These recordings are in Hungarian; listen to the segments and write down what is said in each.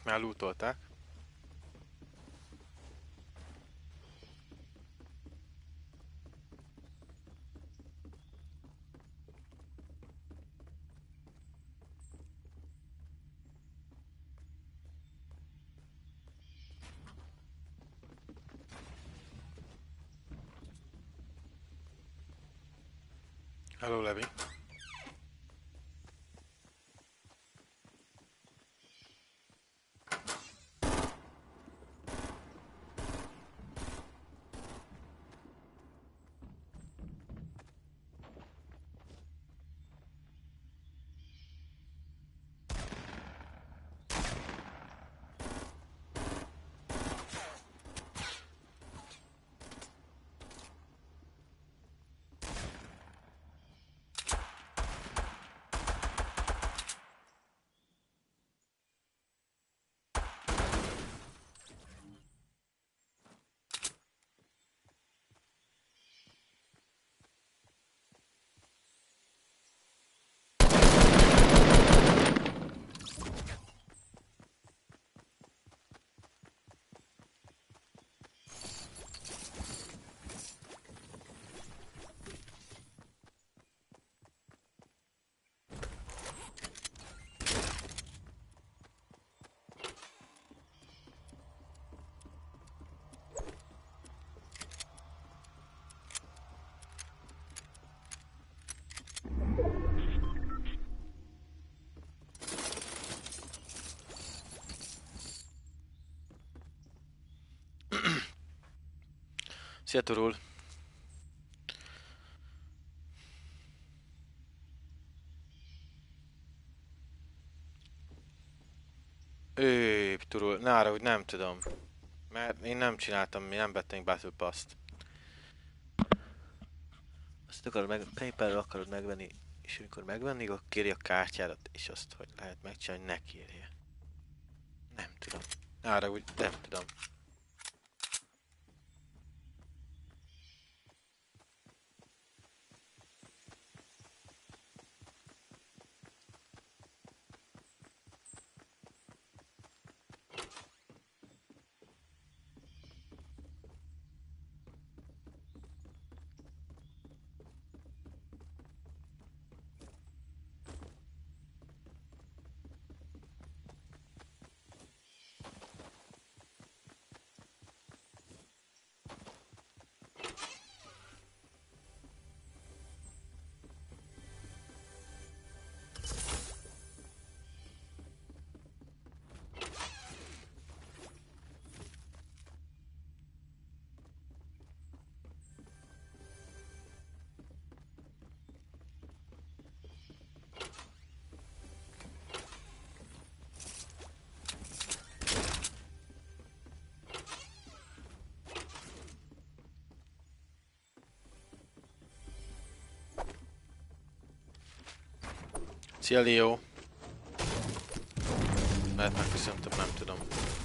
Már lootolták. Hello, Levi. Szia, Turul. Turul, nára, hogy nem tudom. Mert én nem csináltam, mi nem vettem Battle Pass-t. Azt akarod PayPal-ről akarod megvenni, és amikor megvenni, akkor kéri a kártyádat, és azt, hogy lehet megcsinálni, ne kérje. Nem tudom. Nára, úgy nem tudom. Szia, Leo. Lehet megköszöntöm, nem tudom.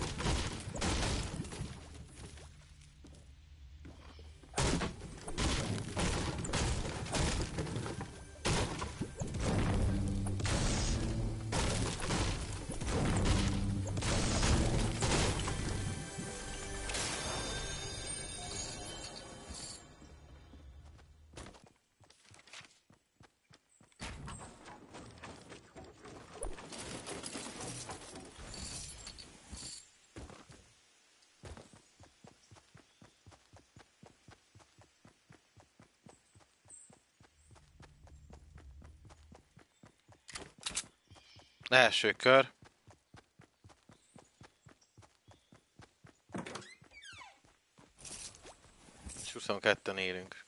Első kör. És 22-en élünk.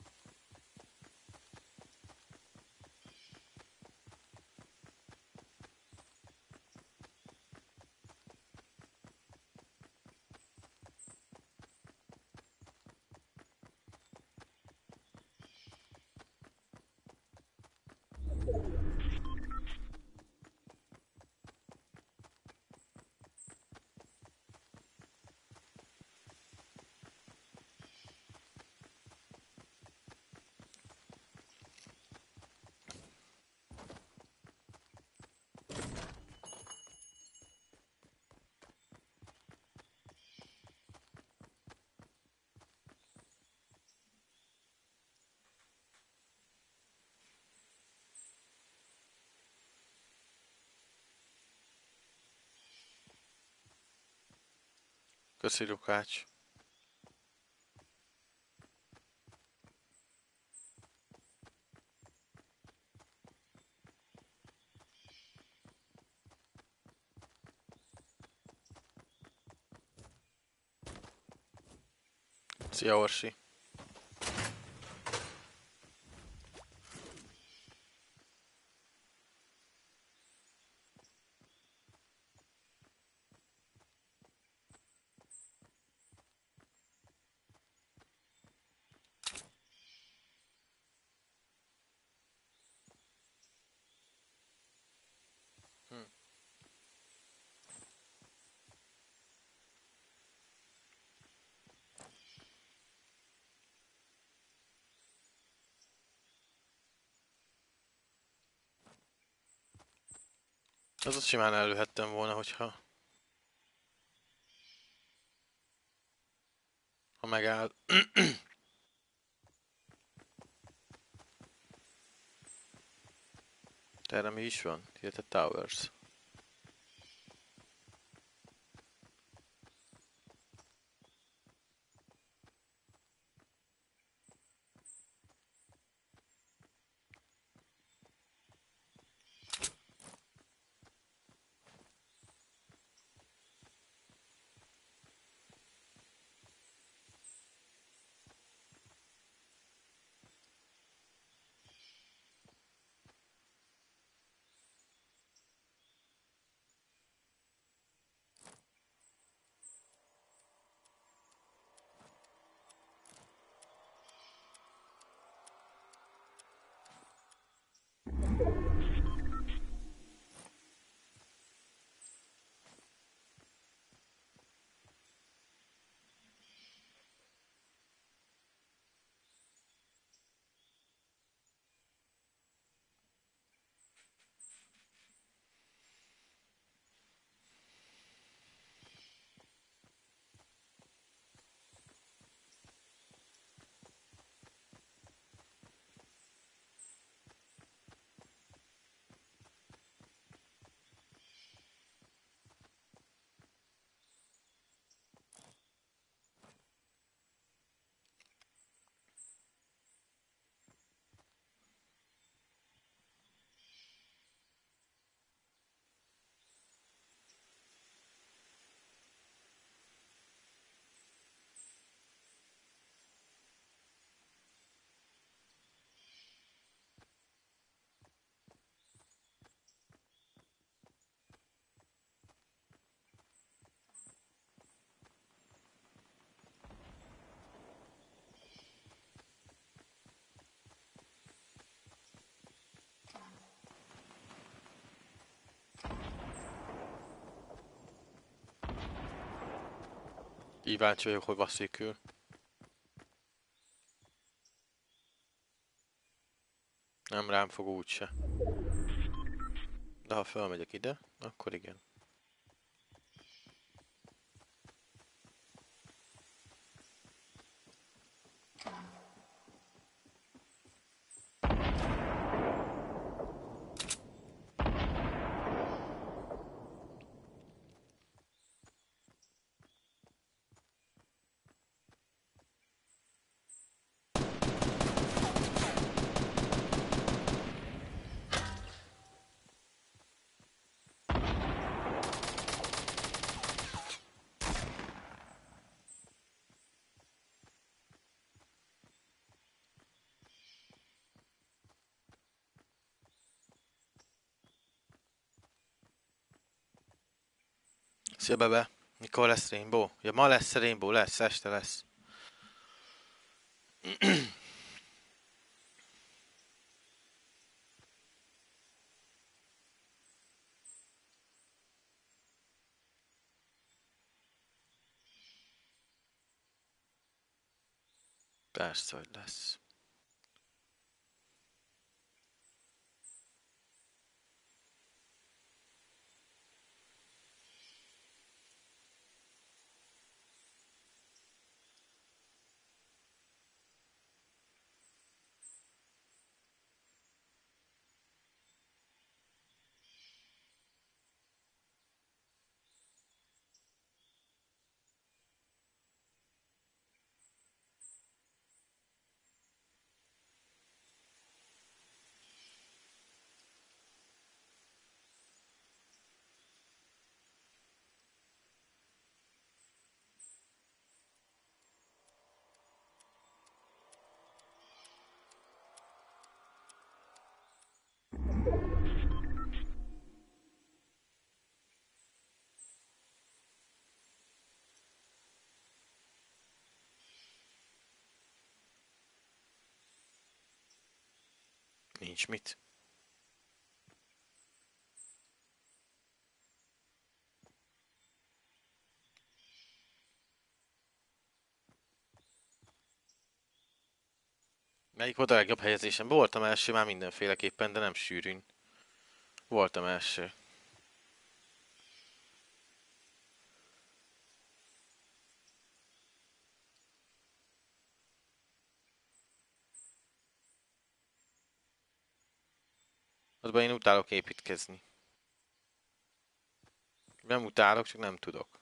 Köszi, Lukács. Szia, Orsi. Azot simán előhettem volna, hogyha... Ha megáll. Erre mi is van? Tilted Towers. Kíváncsi vagyok, hogy vasszékül. Nem rám fog úgyse. De ha felmegyek ide, akkor igen. Szia, Bebe. Mikor lesz Rainbow? Ja, ma lesz Rainbow, lesz, este lesz. Persze, hogy lesz. Nincs mit. Melyik volt a legjobb helyezésem? Voltam első már mindenféleképpen, de nem sűrűn. Voltam első. Azban én utálok építkezni. Nem utálok, csak nem tudok.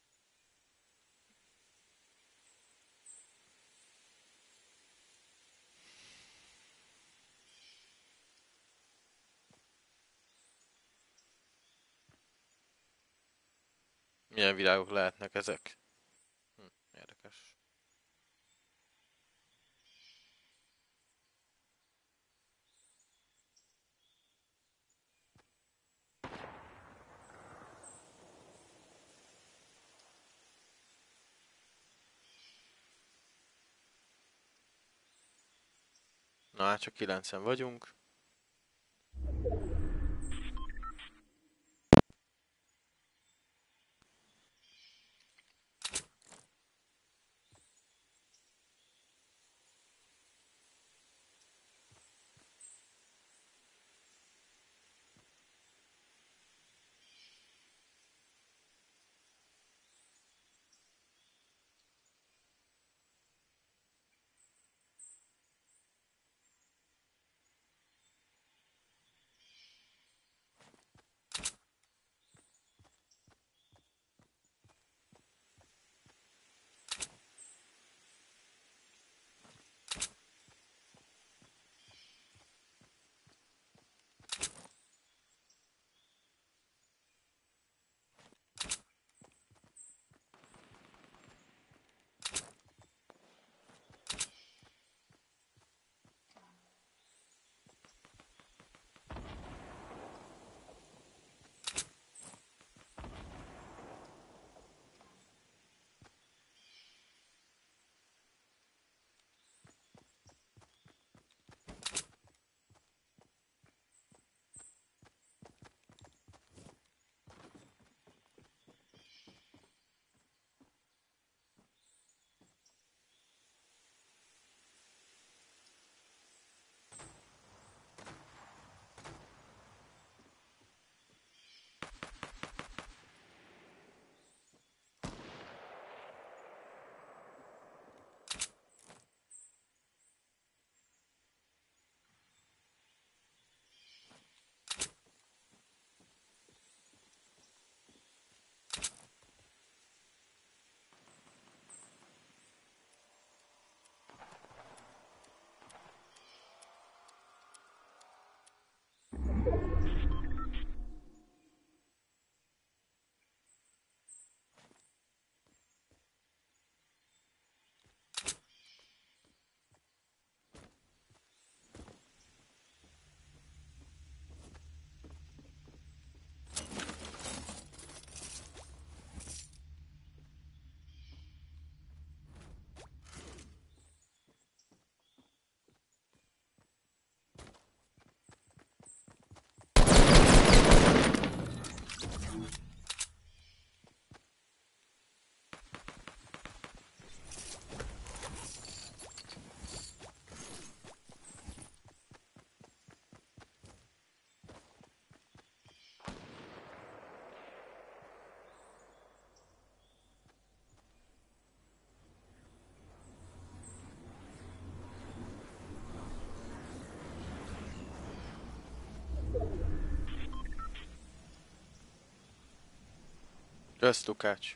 Milyen virágok lehetnek ezek? Érdekes. Na hát csak 9-en vagyunk. Kösz, Lukács.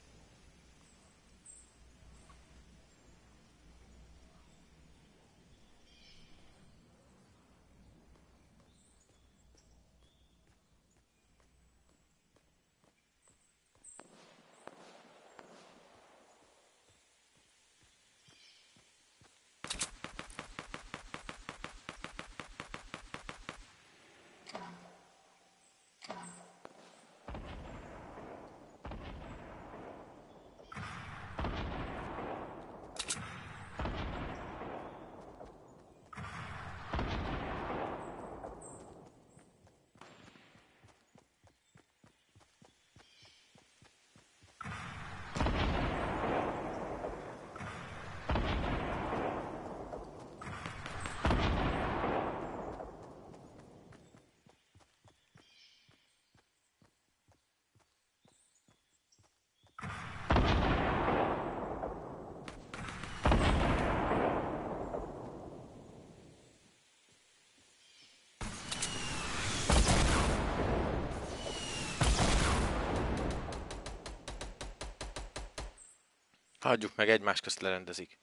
Hagyjuk meg, egymás közt lerendezik.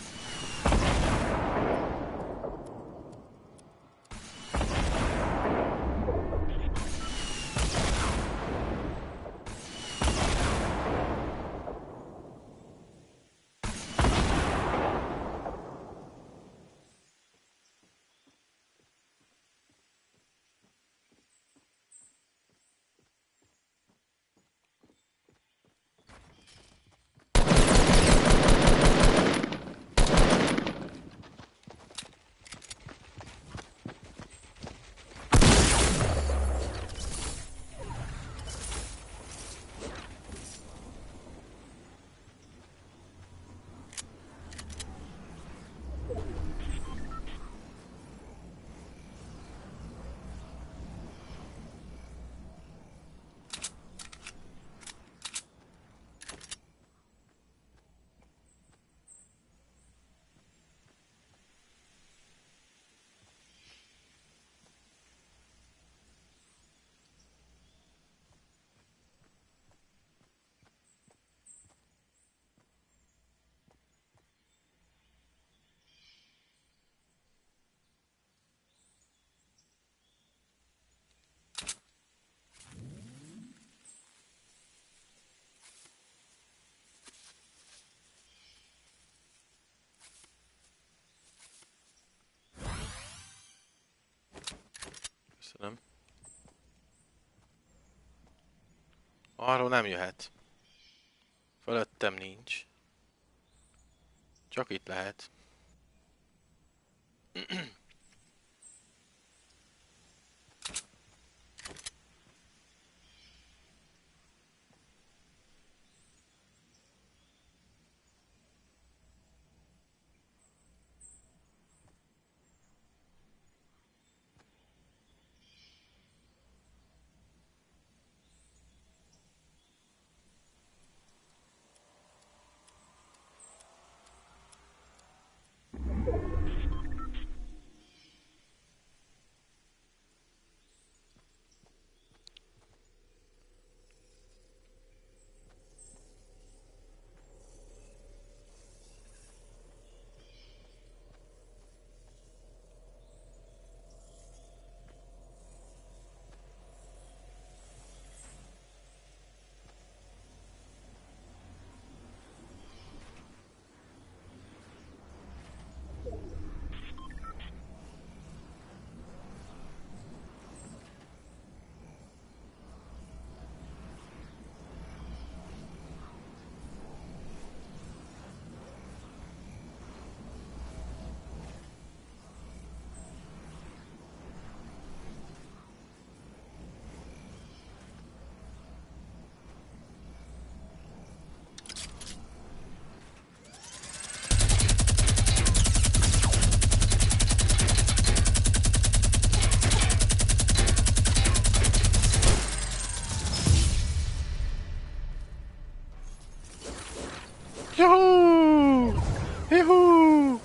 Köszönöm. Arról nem jöhet. Fölöttem nincs. Csak itt lehet. Juhú! Juhú!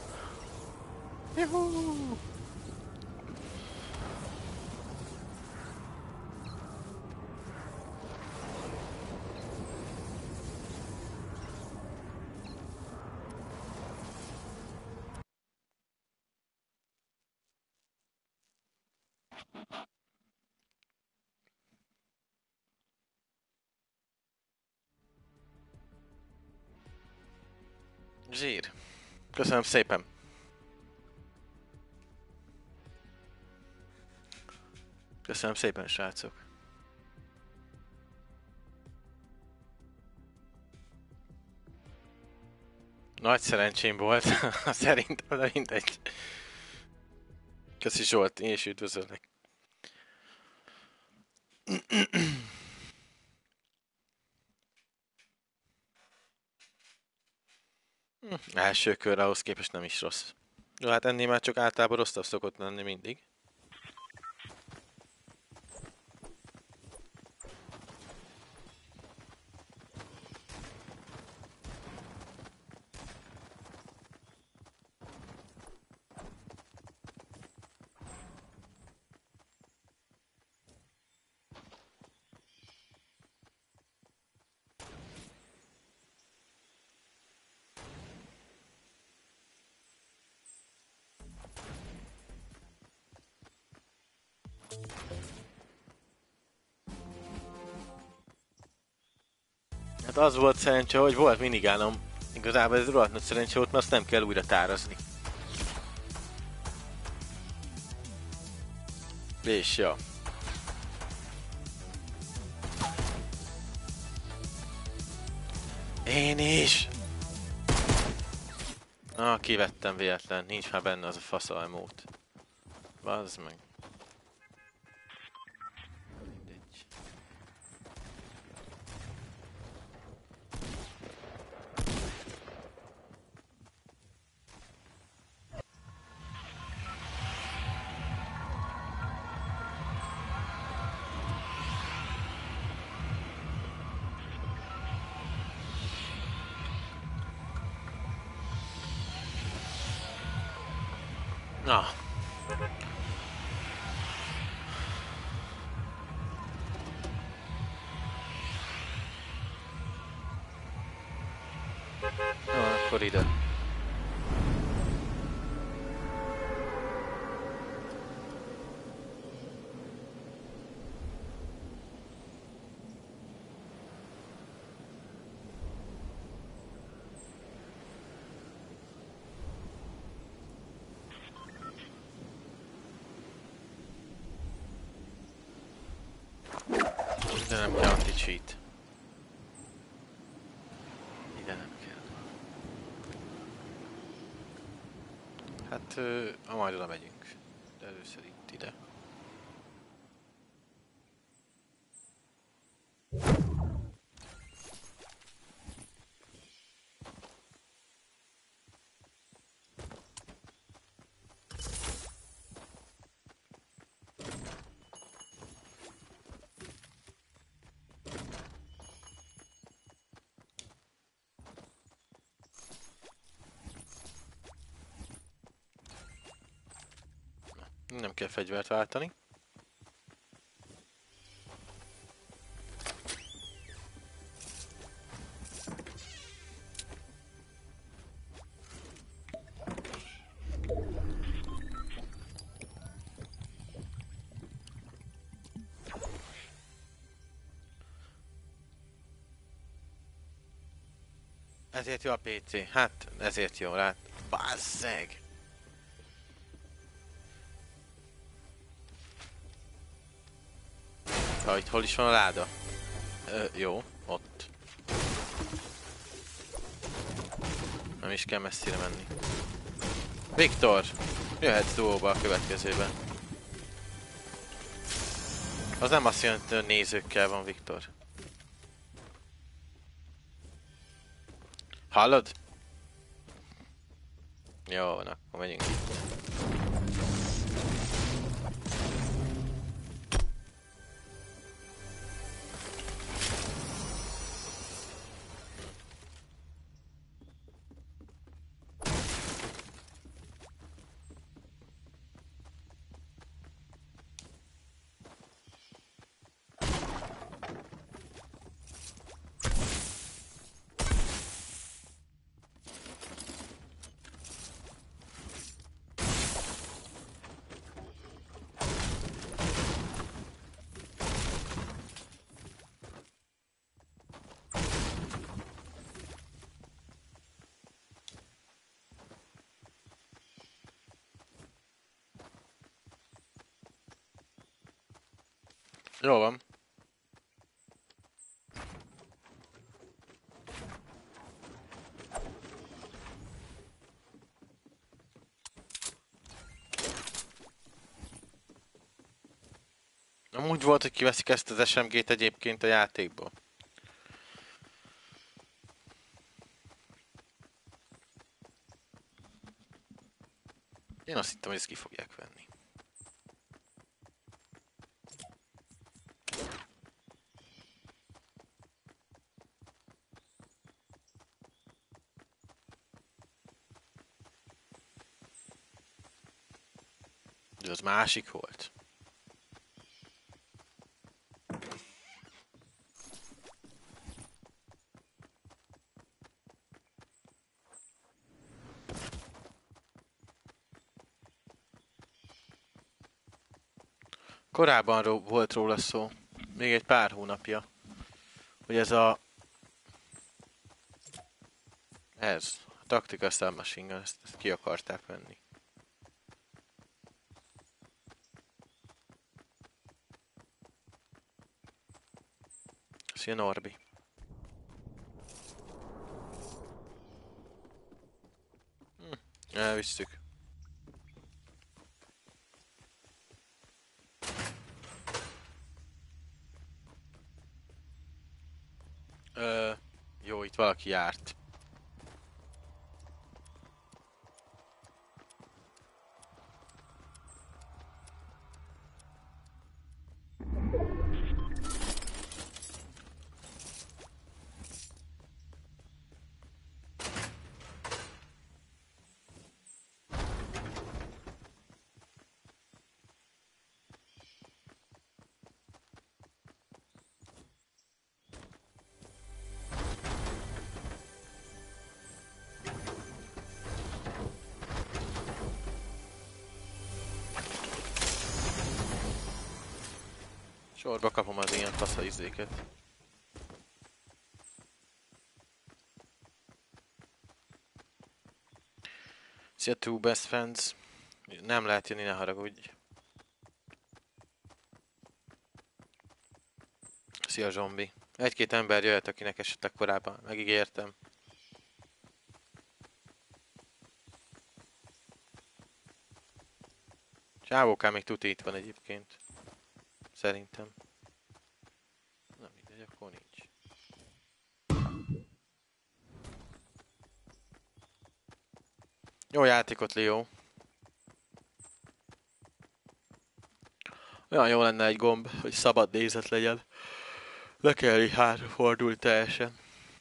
Juhú! Zsír. Köszönöm szépen. Köszönöm szépen, srácok. Nagy szerencsém volt, szerintem, de mindegy. Köszi Zsolt, én is üdvözöllek. Első körre ahhoz képest nem is rossz. Jó, hát ennél már csak általában rosszabb szokott lenni mindig. Hát az volt szerencse, hogy volt minigánom. Igazából ez rohadt nagy szerencse volt, mert azt nem kell újra tárazni. És ja. Én is! Ah, kivettem véletlen. Nincs már benne az a faszalmót. Bazd meg. Mindegy. Na. Akkor ide. Ide nem kell anti-cheat. Ide nem kell. Hát, majd oda megyünk. De először itt ide. Nem kell fegyvert váltani. Ezért jó a PC. Hát, ezért jó rá. Bazzeg! Ha itt hol is van a láda? Jó, ott. Nem is kell messzire menni. Viktor! Jöhetsz duóba a következőben. Az nem azt jelenti, hogy nézőkkel van, Viktor. Hallod? Jó, van, akkor megyünk itt. Jó van. Amúgy volt, hogy kiveszik ezt az SMG-t egyébként a játékból. Én azt hittem, hogy ezt ki fogják venni. De az másik volt. Korábban volt róla szó, még egy pár hónapja, hogy ez a Tactical Submachine Gun, ezt ki akarták venni. Szia Norbi. Elvisszük. Jó, itt valaki járt. Sorba kapom az ilyen fasza izéket. Szia two best friends. Nem lehet jönni, ne haragudj. Szia zombi. Egy-két ember jöhet, akinek esetleg korábban megígértem. Csávókám még tuti itt van egyébként. Szerintem. Na mindegy, akkor nincs. Jó játékot, Leo. Olyan jó lenne egy gomb, hogy szabad nézet legyen. Le kell így hátrafordulni teljesen.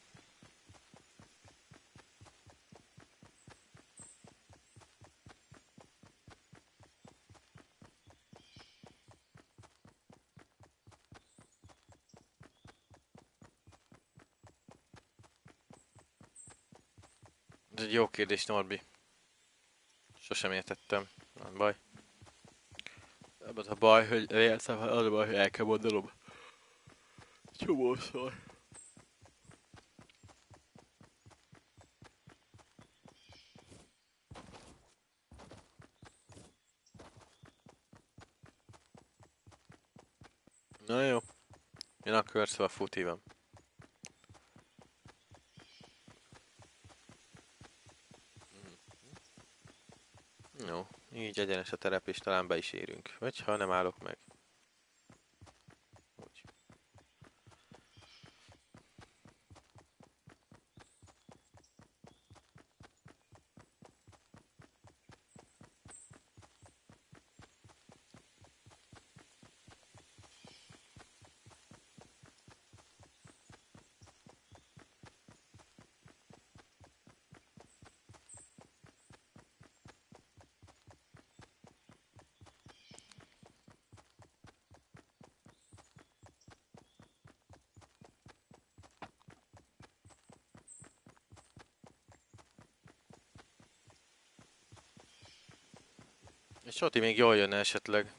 Ez egy jó kérdés, Norbi. Sosem értettem. Nem baj. Az a baj, hogy az a baj, hogy el kell mondanom. Csomószor. Na jó. Én akkor szóval futi van. Jó. Így egyenes a terep és talán be is érünk. Vagy ha nem állok meg. Úgy. És Soti még jól jönne esetleg.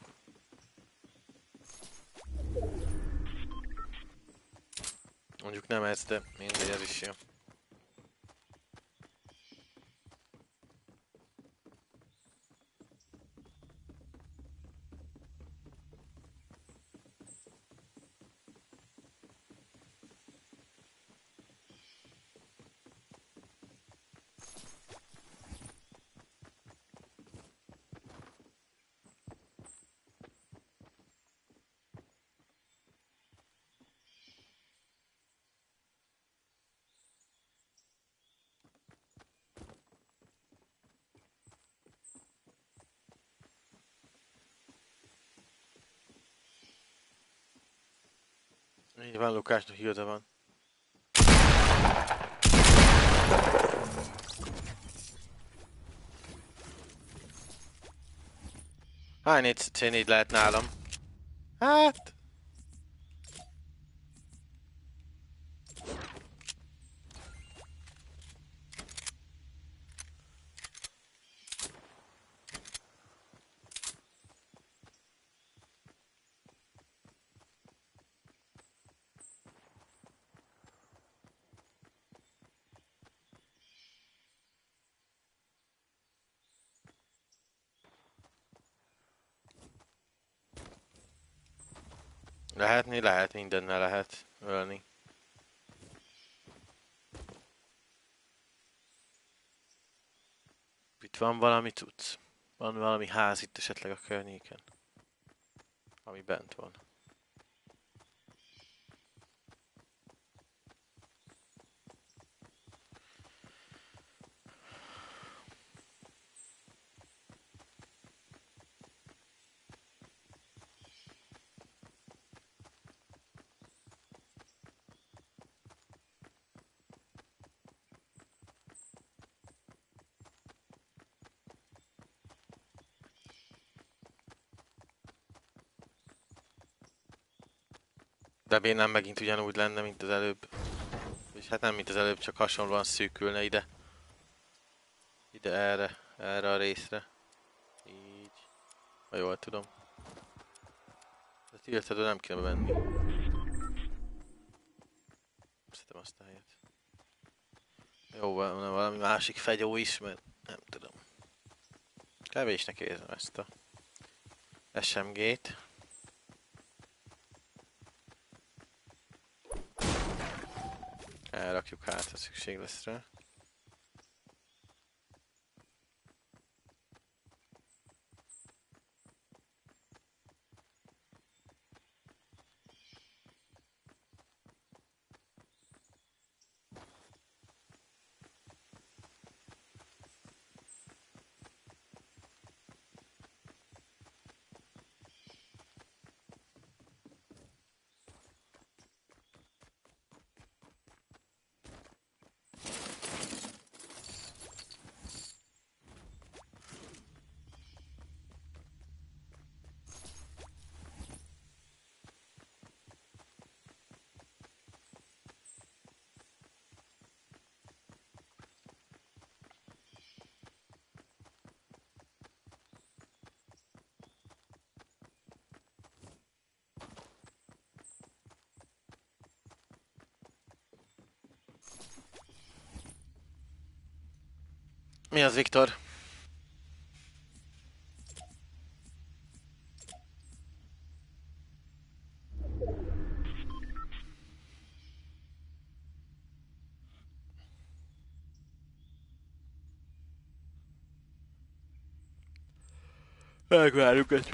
Mondjuk nem ez, de mindegy, ez is jó. Így van, Lukásnak igaza van. Hány C4 lehet nálam? Hát... Lehet, mindennel lehet ölni. Itt van valami cucc. Van valami ház itt esetleg a környéken. Ami bent van. De miért nem megint ugyanúgy lenne, mint az előbb? És hát nem, mint az előbb, csak hasonlóan szűkülne ide. Ide erre a részre. Így. Ha jól tudom. De tiltedő nem kéne menni. Szerintem azt a helyet. Jó, van valami másik fegyó is, mert nem tudom. Kevésnek érzem ezt a SMG-t. Elrakjuk hát, ha szükség lesz rá. Mi az, Viktor? Megvárjuk egy.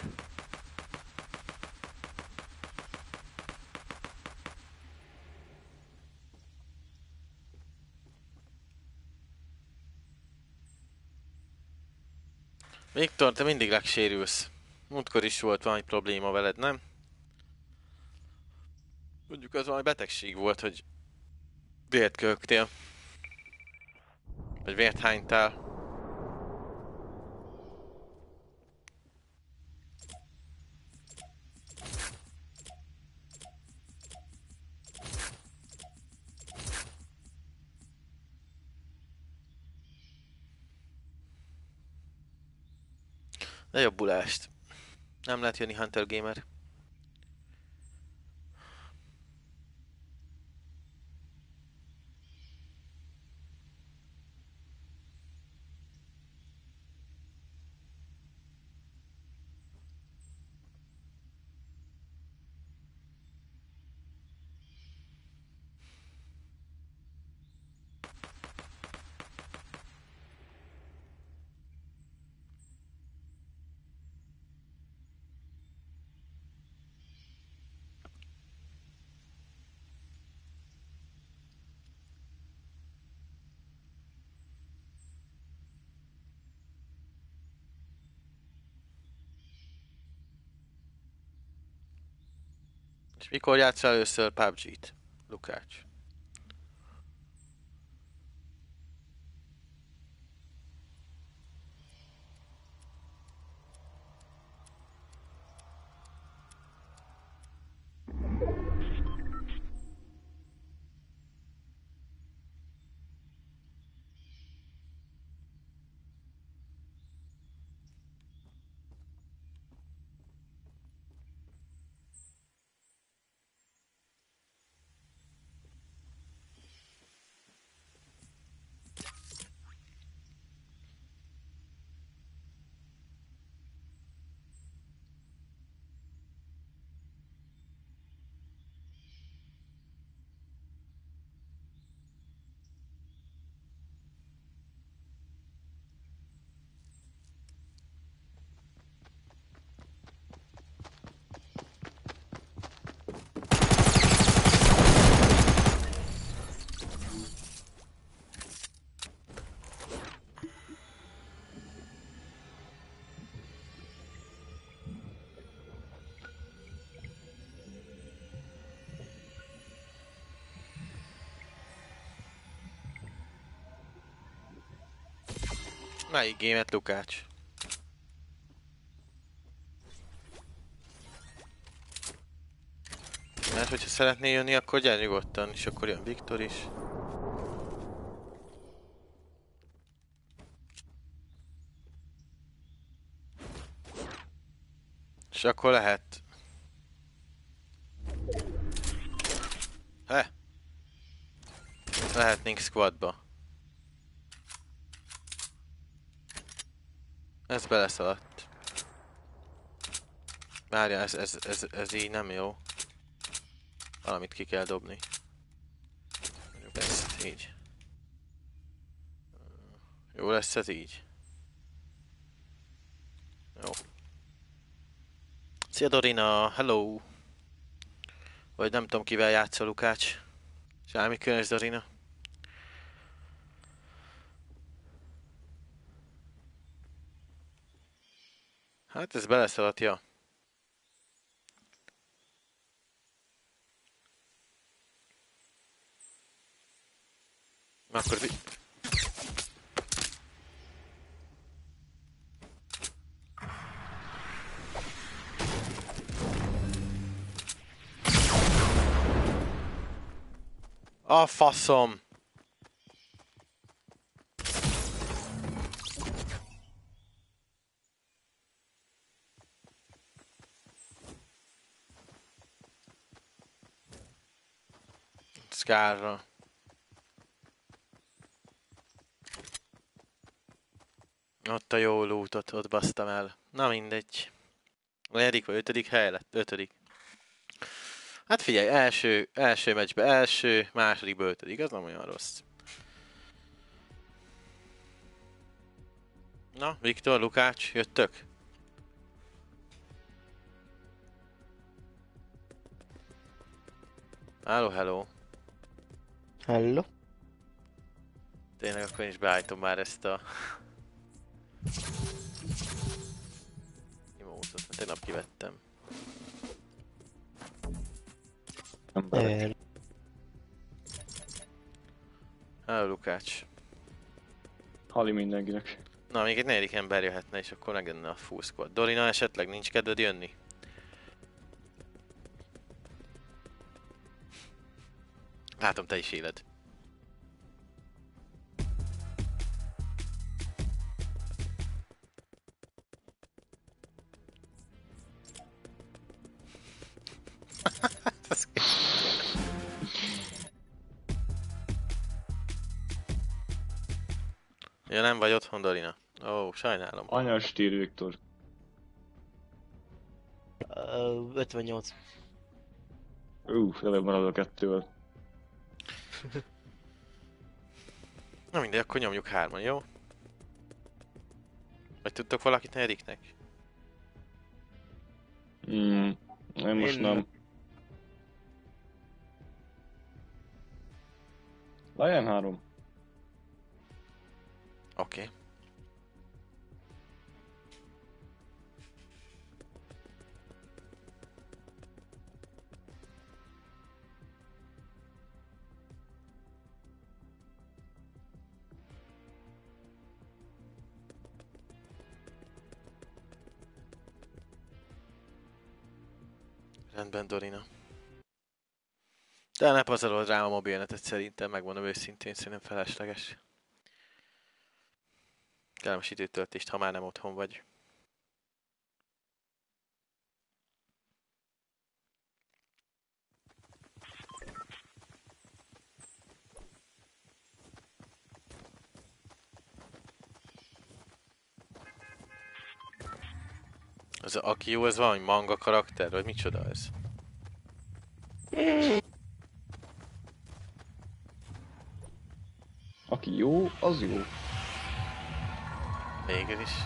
Viktor, te mindig legsérülsz. Múltkor is volt valami probléma veled, nem? Mondjuk az valami betegség volt, hogy vért köhögtél. Vagy vért hánytál. De jobbulást. Nem lehet jönni Hunter Gamer. És mikor játszol először PUBG-t, Lukács? Melyik gémet, Lukács? Mert hogyha szeretnél jönni, akkor gyere nyugodtan, és akkor jön Viktor is. És akkor lehet... Lehetnénk squadba. Ez beleszaladt. Várja, ez így nem jó. Valamit ki kell dobni. Ezt így. Jó lesz ez így. Jó. Szia Dorina, hello! Vagy nem tudom kivel játszol, Lukács. Semmi különös, Dorina. Hát ez beleszaladt, ja. Akkor a faszom! Skárra. Ott a jó lootot, ott basztam el. Na mindegy. Negyedik vagy ötödik hely lett? Ötödik. Hát figyelj, első meccsbe első, másodikba ötödik, az nem olyan rossz. Na, Viktor, Lukács, jöttök? Hello, hello. Hello. Tényleg akkor én is beállítom már ezt a... Imótot, mert tegnap kivettem. Hello, Lukács. Halli mindenkinek. Na, még egy negyedik ember jöhetne, és akkor megjönne a full squad. Dorina, esetleg nincs kedved jönni? Látom, te is éled. Ja, nem vagy otthon, Dorina. Ó, sajnálom. Anyas tír, Viktor. 58. Előbb marad a kettővel. Na mindegy, akkor nyomjuk hárman, jó? Vagy tudtok valakit negyediknek? Nem, most nem. Legyen 3. Oké. Rendben, Dorina. De ne pazarolod rám a mobilnetet, szerintem, megmondom őszintén, szerintem felesleges. Kellemes időtöltést, ha már nem otthon vagy. Az aki jó, ez valami manga karakter, vagy micsoda ez? Aki jó, az jó. Végül is.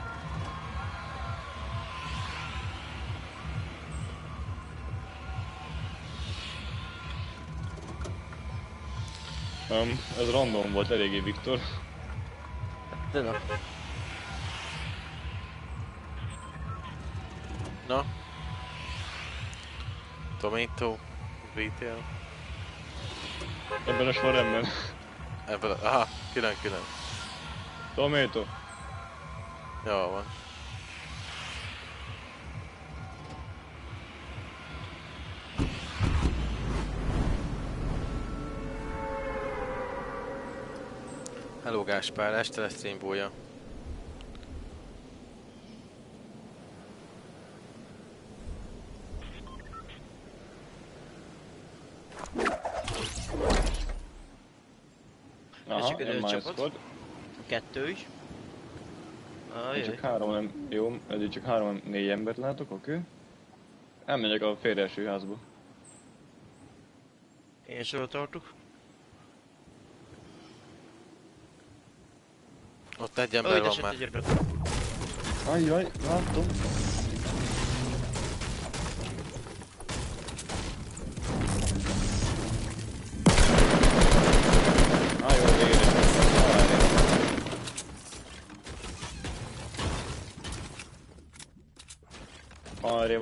Ez random volt eléggé, Viktor. De na. Na. Tomato. Retail. Ebben a sorrendben. Ebből aha, külön-külön. Tomato. Jó van. Hello Gáspár, este lesz streambója. Aha, sikerült én a már csapat? squad. 2 is. Én Ajaj. csak 3, nem... Jó, eddig csak 3-4 embert látok, oké. Elmegyek a félreeső házba. Én sor tartok. Ott egy Ó, ember itt van esett már. egy gyermek. Ajjaj, látom. Jó, végre. Arrébb.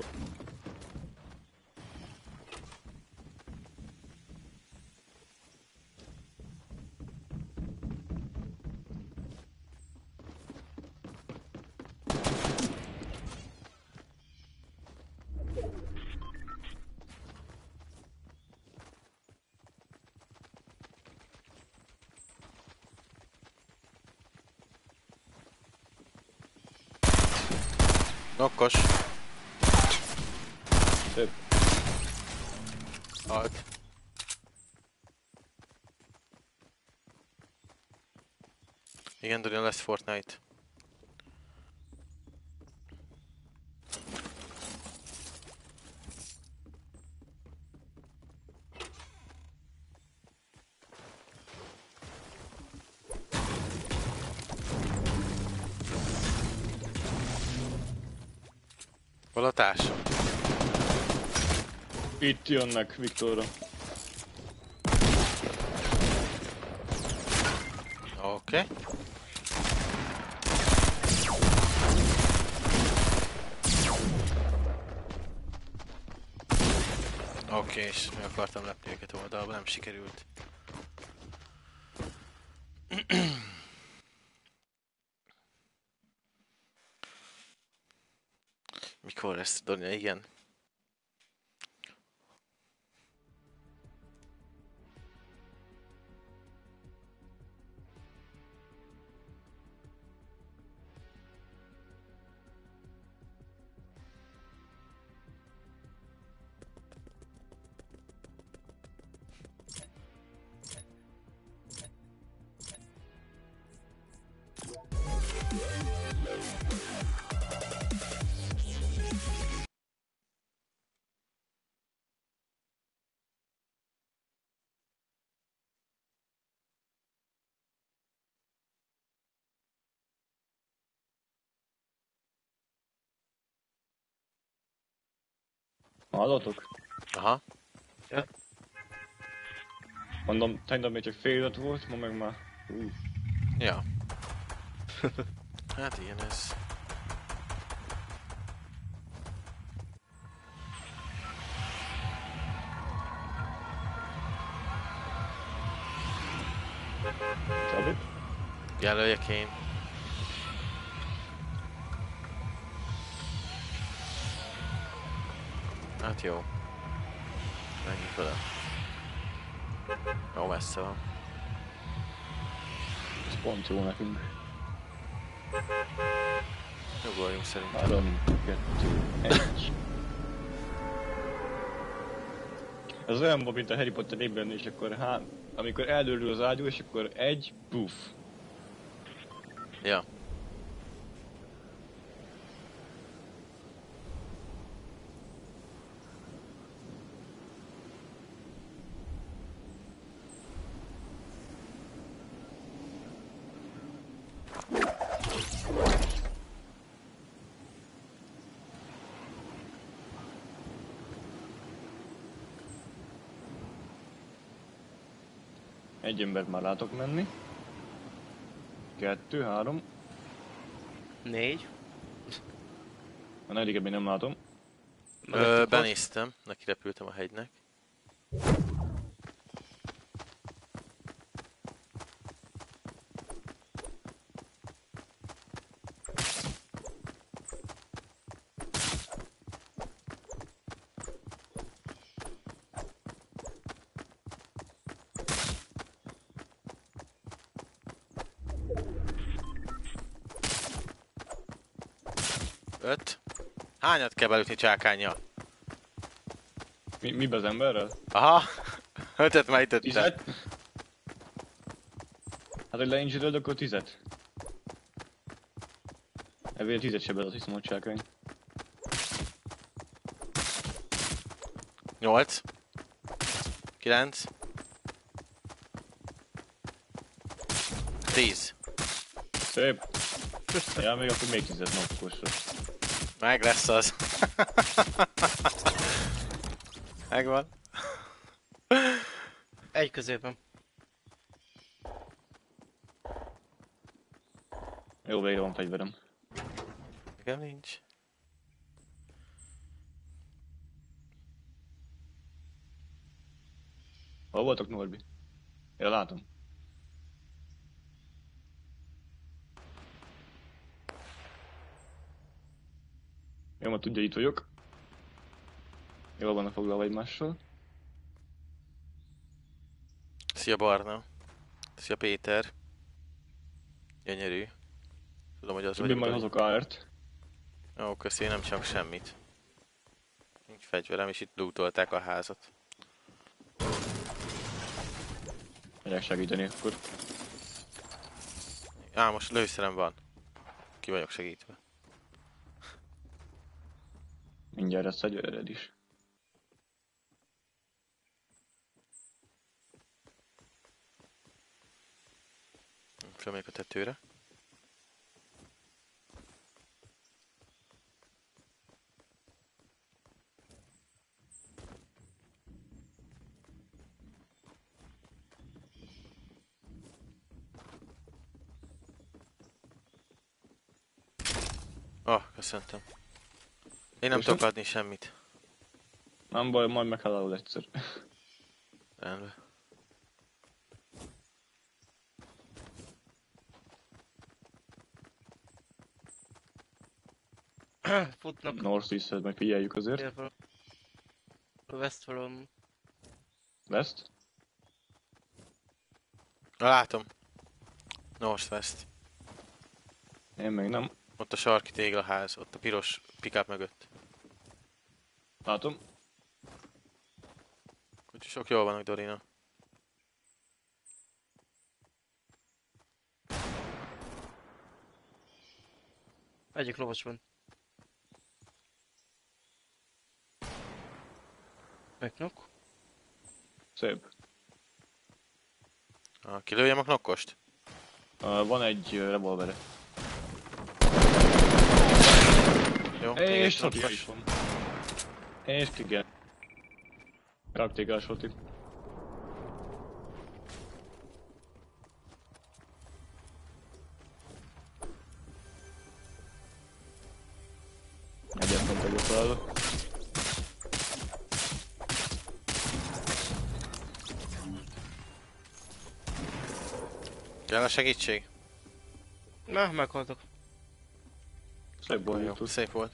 Nokkos. Több. Halt. Igen, Dorian, lesz Fortnite. Hol a társam? Itt jönnek Viktorra. Oké. Oké, és meg akartam lepni őket oldalba, nem sikerült. Mikor lesz, Donia? Igen. Hallotok? Aha. Mondom, tegnap még csak fél 5 volt, ma meg már... Ja. Hát ilyen ez. Csabi? Jelöljek én. Hát jó. Menjünk oda. Jó messze van. Ez pont jó nekünk. Nyugoljunk szerintem. 3, 2, 1. Ez olyan volt, mint a Harry Potter ébben, és akkor amikor eldőlül az ágyú, és akkor egy, puff. Ja. Egy embert már látok menni. 2, 3. 4. A negyedik még nem látom. Benéztem, neki repültem a hegynek. 5. Hányat kell belütni csákánnyal? Mibe az emberrel? Aha! 5-et már ütöttem. 10? Hát, hogy leinzsírod, akkor 10. Ebből 10 sebez, azt hiszem, hogy csákány. 8. 9. 10. Szép. Ja, még akkor még 10 nokkosra. Meg lesz az. Megvan. Egy középen. Jó, végre van fegyverem. Nekem nincs. Hol voltok, Norbi? Ja, látom. Jó, ma tudja, itt vagyok. Jól vannak foglalva egymással. Szia Barna. Szia Péter. Gyönyörű. Tudom, hogy az Többé vagyok. majd hozok AR-t. Jó, köszi, nem csak semmit. Nincs fegyverem, és itt lootolták a házat. Megyek segíteni akkor. Á, most lőszerem van. Ki vagyok segítve. Mindjárt lesz fegyvered is. Fölmegyek a tetőre. Köszöntem. Én nem tudok adni semmit. Nem baj, majd meghalálod egyszer. Rendben. Futnak. North East-hez meg figyeljük azért. Délfelől. Westfalon. West? Látom. Northwest. Én még nem. Ott a sarki téglaház, ott a piros pickup mögött. Látom. Kutyusok jól vannak, Dorina. Egyik lovas van. Megnak. Szép. Kilőjem a knokkost? Van egy revolvere. Jó, még egy És Soti knokkos. is van. És igen. Rakték el Sotit. Egyet nem tegyek fel. Kell a segítség? Na, meghaltok. Szép Jó, borítus. szép volt.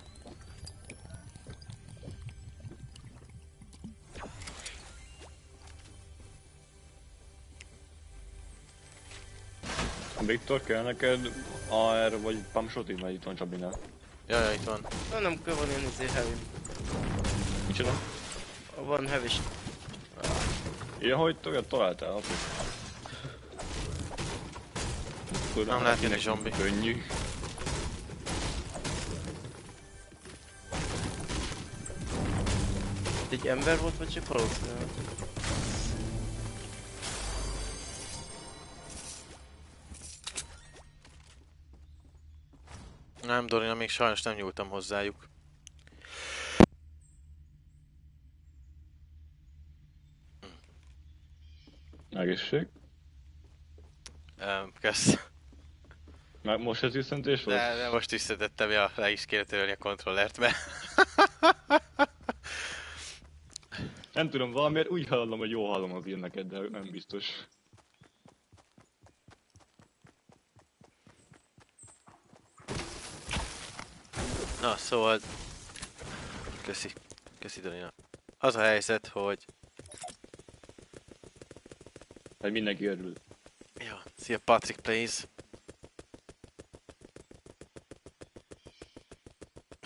Viktor, kell neked AR vagy Pump Shoti, mert itt van Csabinál. Jaj, itt van. Na, nem kell van ilyen heavy. Micsoda? Van heavy. Ja, hogy olyat találtál, apu. Nem lehet jönni zombi. Könnyű. Egy ember volt, vagy csak valószínűleg? Nem, Dorina, még sajnos nem nyúltam hozzájuk. Egészség. Kösz. Már most ez üszentés volt? De most is szedettem, ja, le is kéne törölni a kontrollert, mert... Nem tudom, valamiért úgy hallom, hogy jól hallom az ilyeneket, de nem biztos. Na, szóval... Köszi. Köszi, Dorina. Az a helyzet, hogy... Hát mindenki örül. Jó, szia Patrick Plays.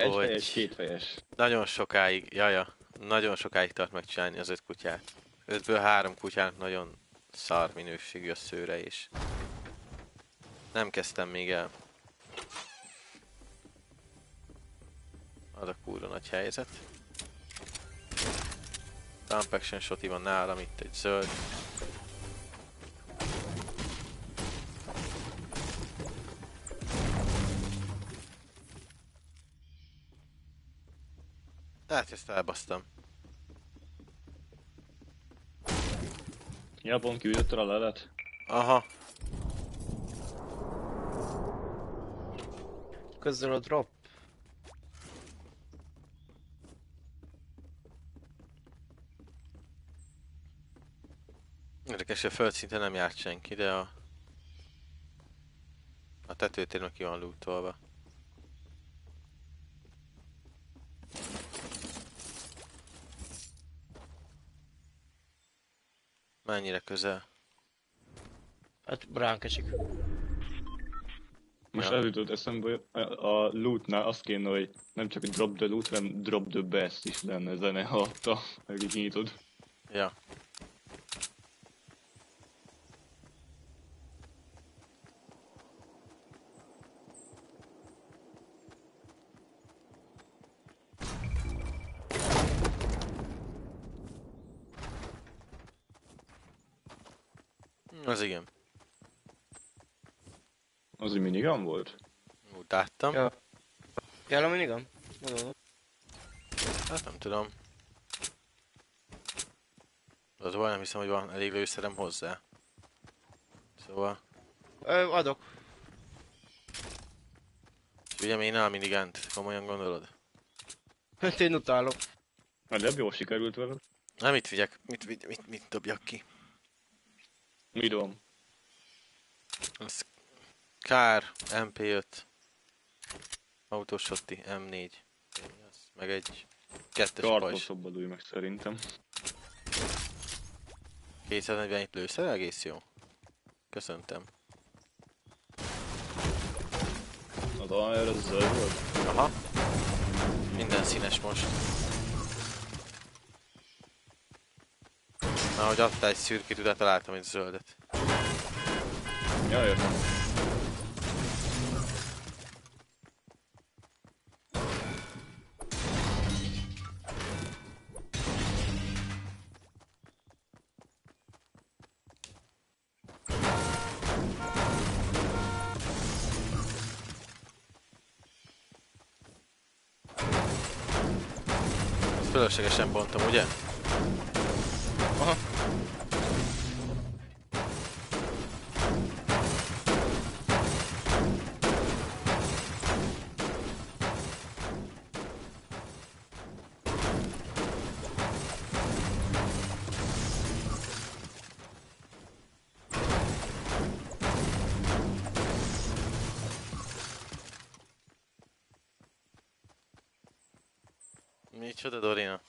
Egyfejes, hogy kétfejes. nagyon sokáig, jaja, nagyon sokáig tart megcsinálni az 5 kutyát. 5-ből 3 kutyának nagyon szar minőségű a szőre, és nem kezdtem még el. Az a kurva nagy helyzet. Pump action shoti van nálam, itt egy zöld. Tehát ezt elbasztam. Japon küldött a lelet. Aha, Közel a drop. érdekes, hogy a földszinten nem járt senki, de a tetőtér meg ki van lootolva. Mennyire közel? Hát ránk esik. Most Ja. ez jutott eszembe, hogy a lootnál azt kéne, hogy nem csak drop the loot, hanem drop the best is lenne zene alatta, meg így nyitod. Ja. Az igen. Az úgy minigun volt? Úgy láttam. Ja. Kell a minigun? Mondom. Hát nem tudom. Az olyan, nem hiszem, hogy van elég lőszerem hozzá. Szóval, Adok. ugye én a minigant, komolyan gondolod? Hát én utálok. Hát de jól sikerült vele. Nem, mit vigyek? Mit dobjak ki? Mi van? Az kár, MP5, autosotti, M4, meg egy kettes pajzs. Kartól szabadulj meg szerintem. 240 itt lőszer, egész jó. Köszöntem. Az AR az zöld volt? Aha. Minden színes most. Na, hogy adtál egy szürkét, utána találtam egy zöldet. Ja, értem. Ezt fölöslegesen bontom, ugye? Aha. Micsoda, Dorina?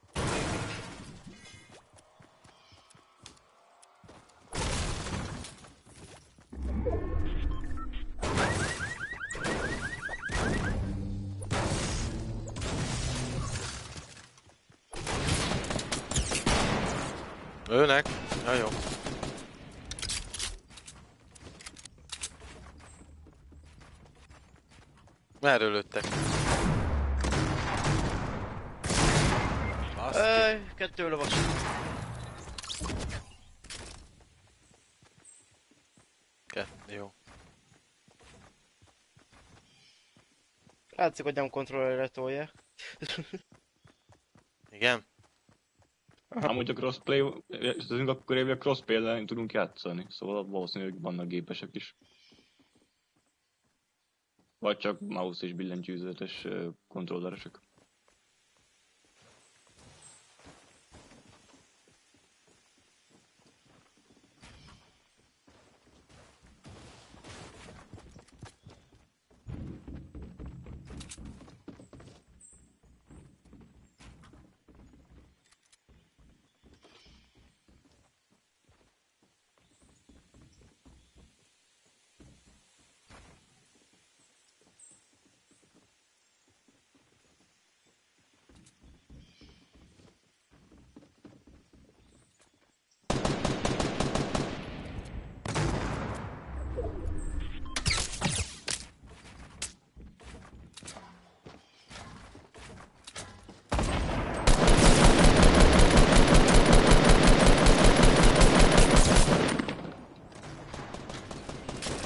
Őnek? Ja, jó. Merről lőttek? Baszki. Kettő lovas. Jó. Látszik, hogy nem kontrollerre tolja. Igen? Amúgy a crossplay, akkor évvel crossplay ellen tudunk játszani, szóval valószínűleg vannak gépesek is. Vagy csak mouse és billentyűzetes kontrolleresek.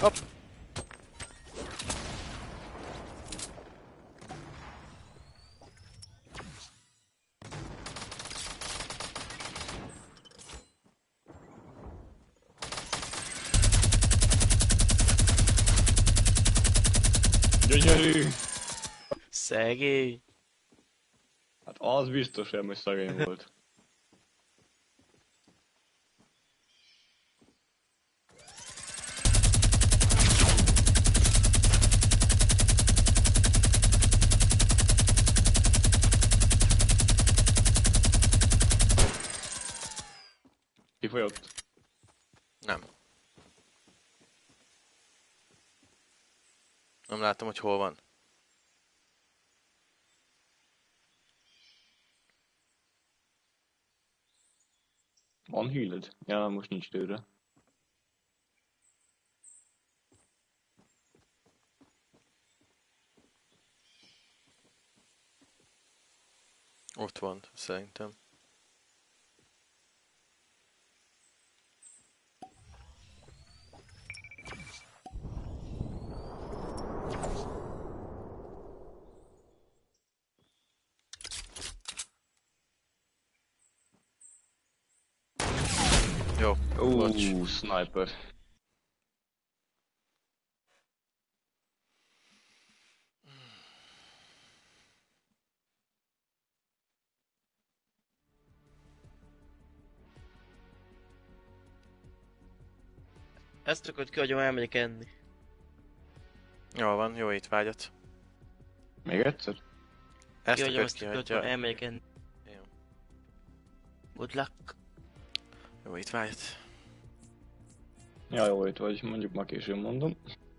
Hopp. Gyönyörű! Szegény. Hát az biztos nem, hogy szegény volt. Kifolyott? Nem. Nem látom, hogy hol van. Van híled? Ja, most nincs tőle. Ott van, szerintem. Jó, bocs. Sniper. Ezt rakod ki, hogy elmegyek enni. Jól van, jó étvágyat. Még egyszer? Ezt Kihagyom akart ezt a kihagyja. kötve, elmegyek enni. Jó. Good luck. Jó étvágyat. Ja, jó, itt vagy. Mondjuk ma későn mondom.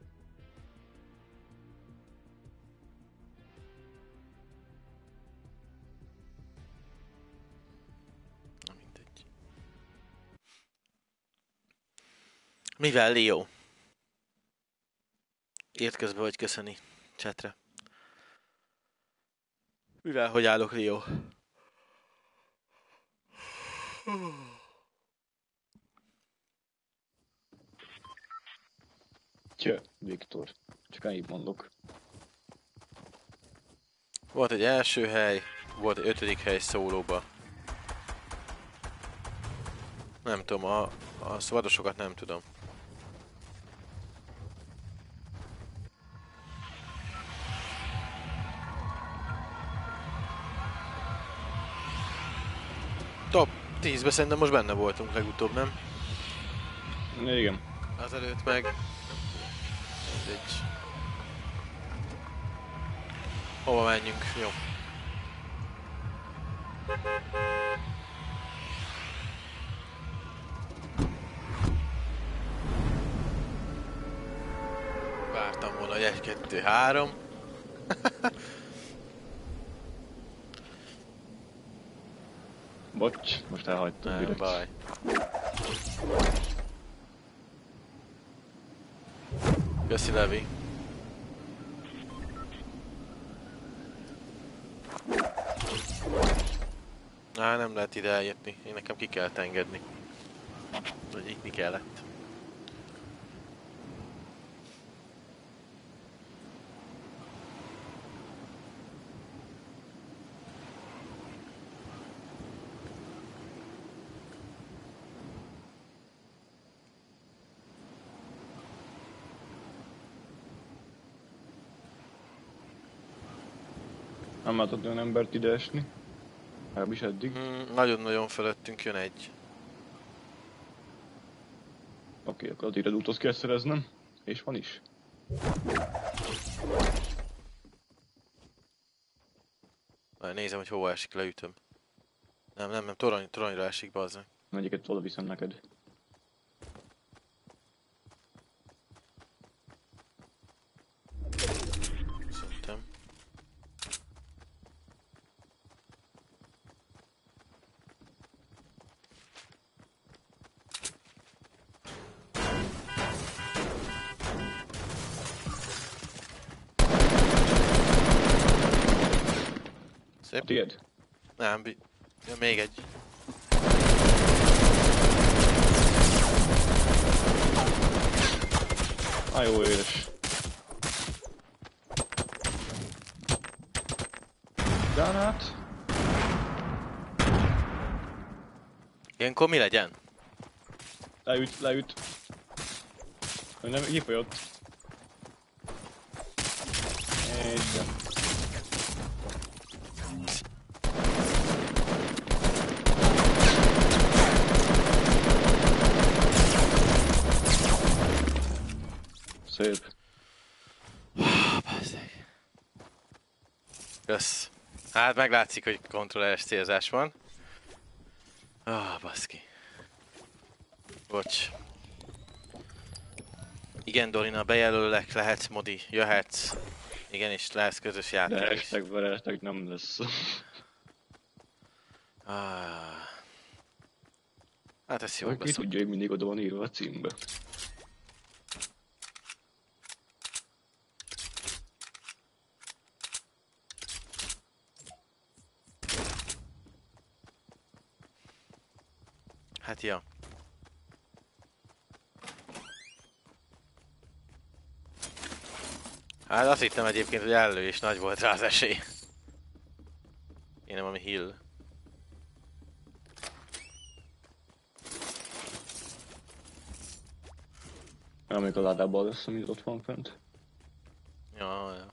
Na mindegy. Mivel, Leo? Ért közbe vagy köszöni chatre. Mivel, hogy állok, Leo? Tja, Viktor. Csak ennyit mondok. Volt egy első hely, volt egy 5. hely szólóba. Nem tudom, a szvadosokat nem tudom. Top 10-be szerintem most benne voltunk legutóbb, nem? Igen. Azelőtt meg... Egy... Hova menjünk? Jó. Vártam volna, hogy 1, 2, 3. Bocs, most elhagytam Nem direkt. baj. Köszi, Levi. Á, nem lehet ide eljutni. Én nekem ki kellett engedni. Vagy itt mi kellett. Nem látod olyan embert ide esni? Legalábbis eddig. Nagyon-nagyon fölöttünk jön egy. Oké, akkor az iredútot kell szereznem. És van is. Várj, nézem, hogy hova esik, leütöm. Nem, toronyra esik, bazzeg. Egyiket oda viszem neked. Szerintem. A tiéd? Nem, ja, még egy. Jó éles. Granát. Ilyenkor mi legyen? Leüt. Nem, kifolyott. És... Szép. Kösz. Hát meglátszik, hogy kontrolleres célzás van. Baszki. Bocs. Igen, Dorina, bejelölek, lehetsz modi, jöhetsz. Igenis, lesz közös De játék is. hashtag nem lesz. Hát ez jó Ki beszél. tudja, hogy mindig oda van írva a címbe. Hát ja. Hát azt hittem egyébként, hogy elő és nagy volt rá az esély. Én nem, ami heal. Amíg a ládában lesz, amit ott van fent. Ja.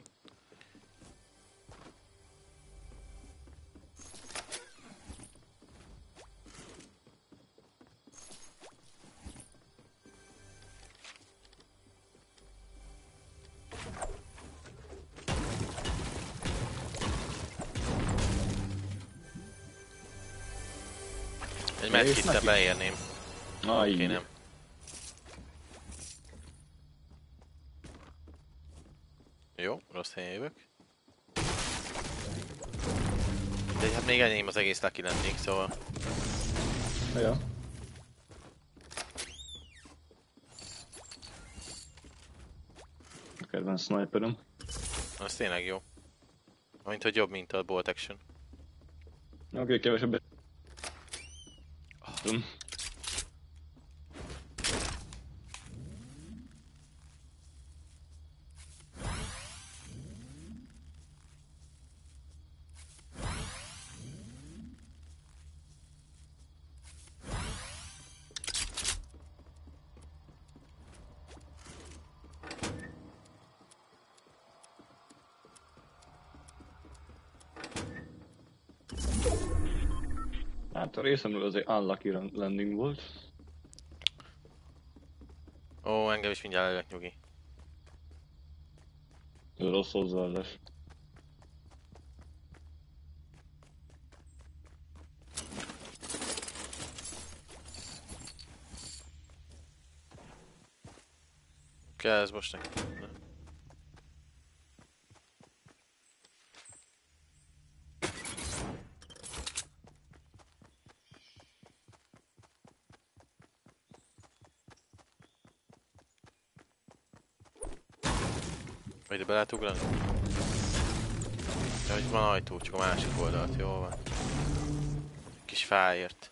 Egy medkittel neki? beérném. Na, így. Kéne. Jó, rossz helyen jövök. De hát még enyém az egész lucky lennék, szóval... Ja. A kedvenc sniperem. Az tényleg jó. Mint hogy jobb, mint a bolt action. Oké, kevesebb. Hát a részemről azért unlucky landing volt. Ó, engem is mindjárt előtt nyugi. Ez rossz hozzáállás. Kell ez most neki. Vagy ide be lehet ugrani? Ja, hogy van ajtó, csak a másik oldalt, jó van. Kis fáért.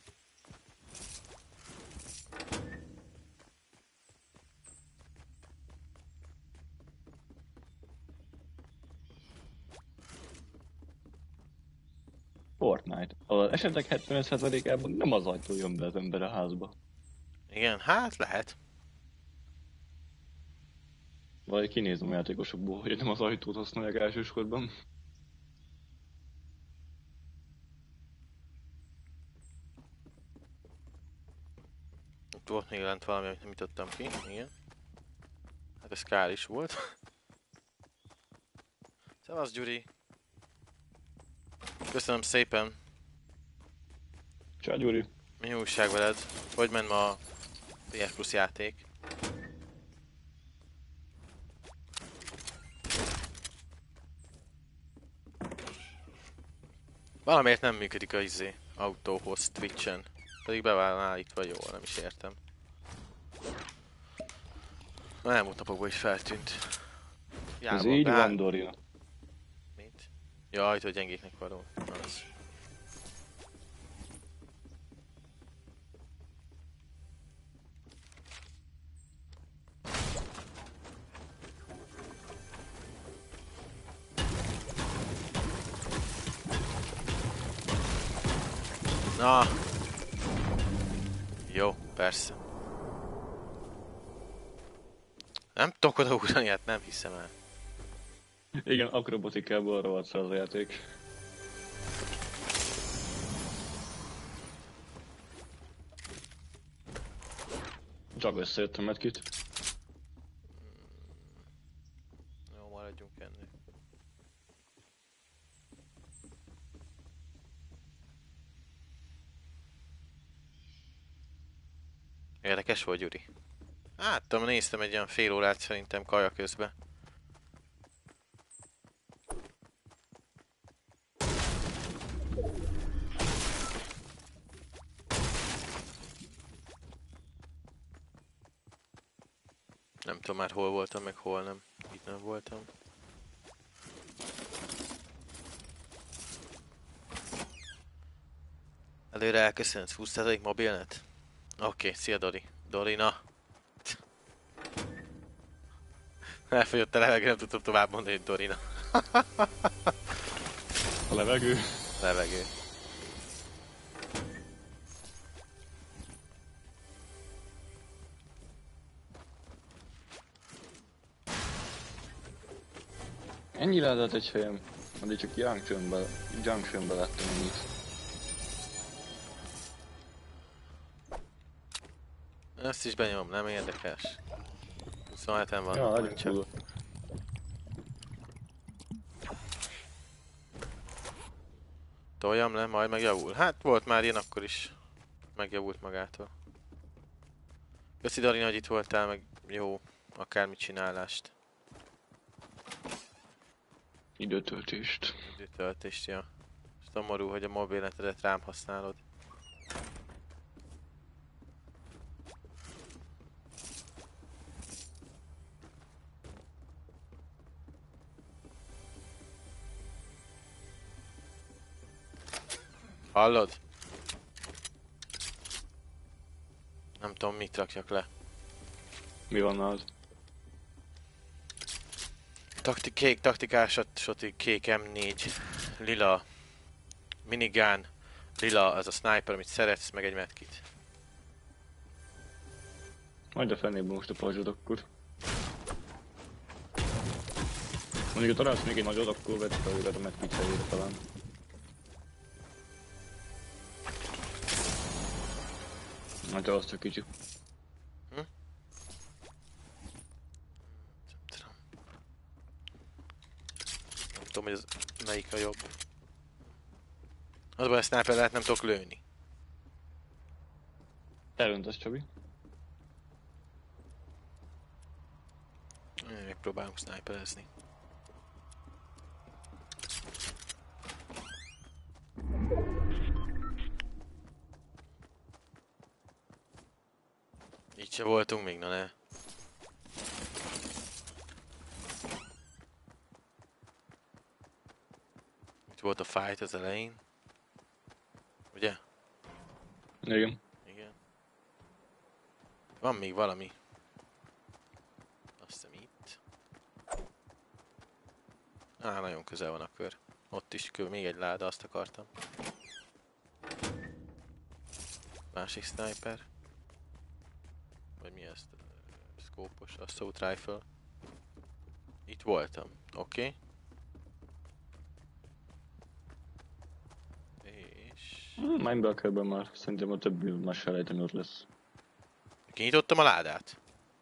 Fortnite. Az esetek 75%-ában nem az ajtó jön be az ember a házba. Igen, hát lehet. Vagy kinézem a játékosokból, hogy nem az ajtót használják elsősorban. Itt volt még lent valami, amit nem jutottam ki, igen. Hát ez kár is volt. Szevasz, Gyuri! Köszönöm szépen! Csá, Gyuri. Mi újság veled? Hogy ment ma a PS Plus játék? Valamiért nem működik a autóhoz Twitch-en. Pedig be van állítva jól, nem is értem. Az elmúlt napokban is feltűnt. Ez így van, Dorina. Mit? Jaj, hogy gyengéknek való. Az. Na! Jó, persze. Nem tudok odaugrani, hát nem hiszem el. Igen, akrobatikából rohadt szar az a játék. Csak összejöttem medkit. Jó, maradjunk ennél. Érdekes volt, Gyuri. Hát, tudom, néztem egy olyan fél órát szerintem kaja közben. Nem tudom már hol voltam, meg hol nem. Itt nem voltam. Előre elköszönsz, 20% mobilnet? Oké, szia Dori. Dorina. Elfogyott a levegő, nem tudtam tovább mondani, hogy Dorina. A levegő. Levegő. Ennyi lehetett egy helyem. Addig csak Junctionbe láttam ennyit. Ezt is benyom, nem érdekes. 27-en vannak, Ja, majd nagyon csak. cool. Toljam le, majd megjavul. Hát volt már ilyen, akkor is megjavult magától. Köszi Darina, hogy itt voltál, meg jó akármit csinálást. Időtöltést. Időtöltést, ja. És szomorú, hogy a mobilnetedet rám használod. Hallod? Nem tudom, mit rakjak le. Mi van az? Kék taktikás, soti, kék M4, lila, minigán, lila az a sniper, amit szeretsz, meg egy medkit. Majd a fenébe most a pajzsod akkor. Mondjuk, ha találsz még egy nagyot, akkor vedd fel őket a medkit helyére talán. Hát az csak kicsi. Nem tudom. Nem tudom, hogy az melyik a jobb. Az baj, a sniper lehet nem tudok lőni. Elöntesz, Csabi. Megpróbálunk sniperezni. Így se voltunk még, na ne. Itt volt a fight az elején. Ugye? Igen. Igen. Van még valami. Azt hiszem itt. Nagyon közel van a kör. Ott is még egy láda, azt akartam. Másik sniper. Vagy mi ez? Szkópos, assault rifle. Itt voltam, oké. És... Menj be a körbe már. Szerintem a többi már selejteni ott lesz. Kinyitottam a ládát.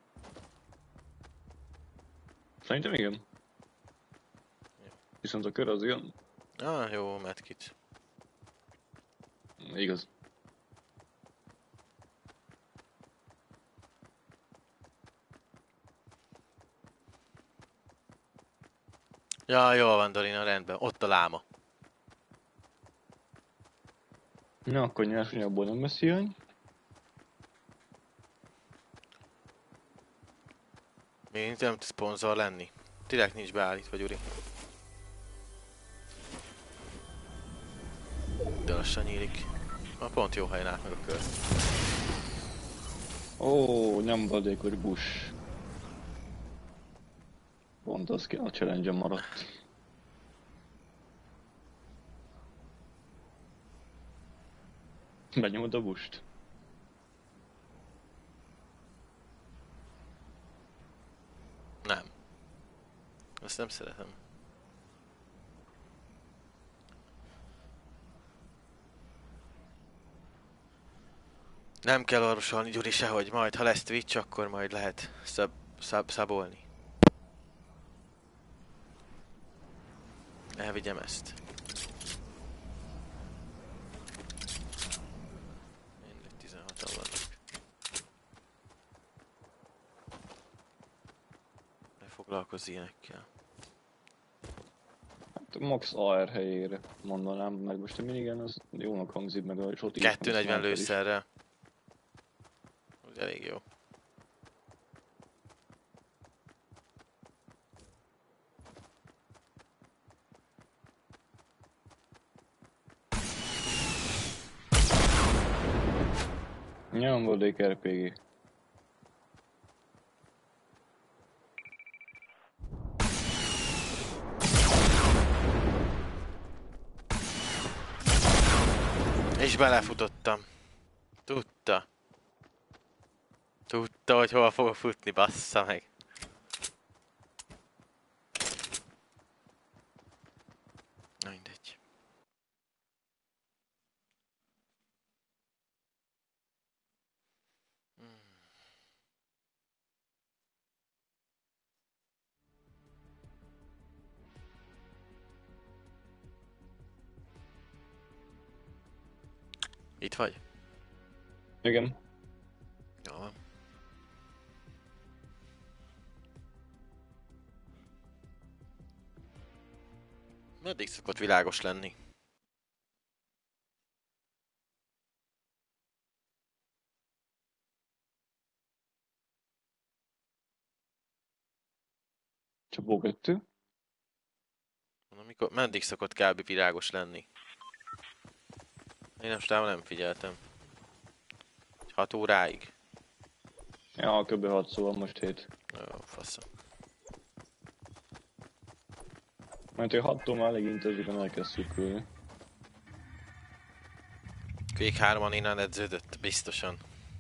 Szerintem igen. Jó. Viszont a kör az jön. Jó, medkit. Igaz. Ja, jól van Dorina, rendben. Ott a láma. Na, akkor nyersanyagból nem lesz hiány. Még nem tud szponzor lenni. Direkt nincs beállítva, Gyuri. De lassan nyílik. Pont jó helyen állt meg a kör. Ó, nyomvadékos bush. Pont az a challenge maradt. Benyomod a bust. Nem. Azt nem szeretem. Nem kell orvosolni, Gyuri, sehogy. Majd, ha lesz Twitch, akkor majd lehet szabolni. Elvigyem ezt. Mindegy, 16-an vannak. Ne foglalkozz ilyenekkel. Hát Max AR helyére mondanám, meg most a minigun az jónak hangzik, meg a sotig. 240 lőszerrel. Az elég jó. Nyomvodék RPG. És belefutottam. Tudta. Tudta, hogy hova fogok futni, bassza meg. Na mindegy. Itt vagy? Igen. Jó van. Meddig szokott világos lenni? Csapó 2. Mondom, meddig szokott kb. Világos lenni? Én mostában nem figyeltem. 6 óráig? Ja, kb. 6, szóval most 7. Jó, faszom. Mert hogy 6-tól már elég intenzíven elkezd szűkülni. Quake 3-an innen edződött, biztosan.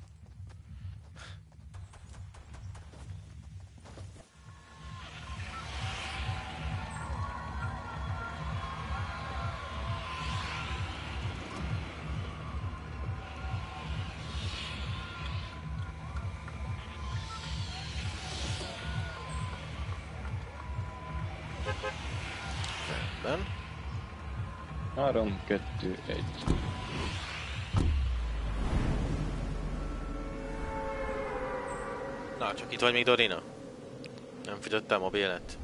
Rendben. 3, 2, 1. Na, csak itt vagy még, Dorina? Nem figyeltem a mobilet.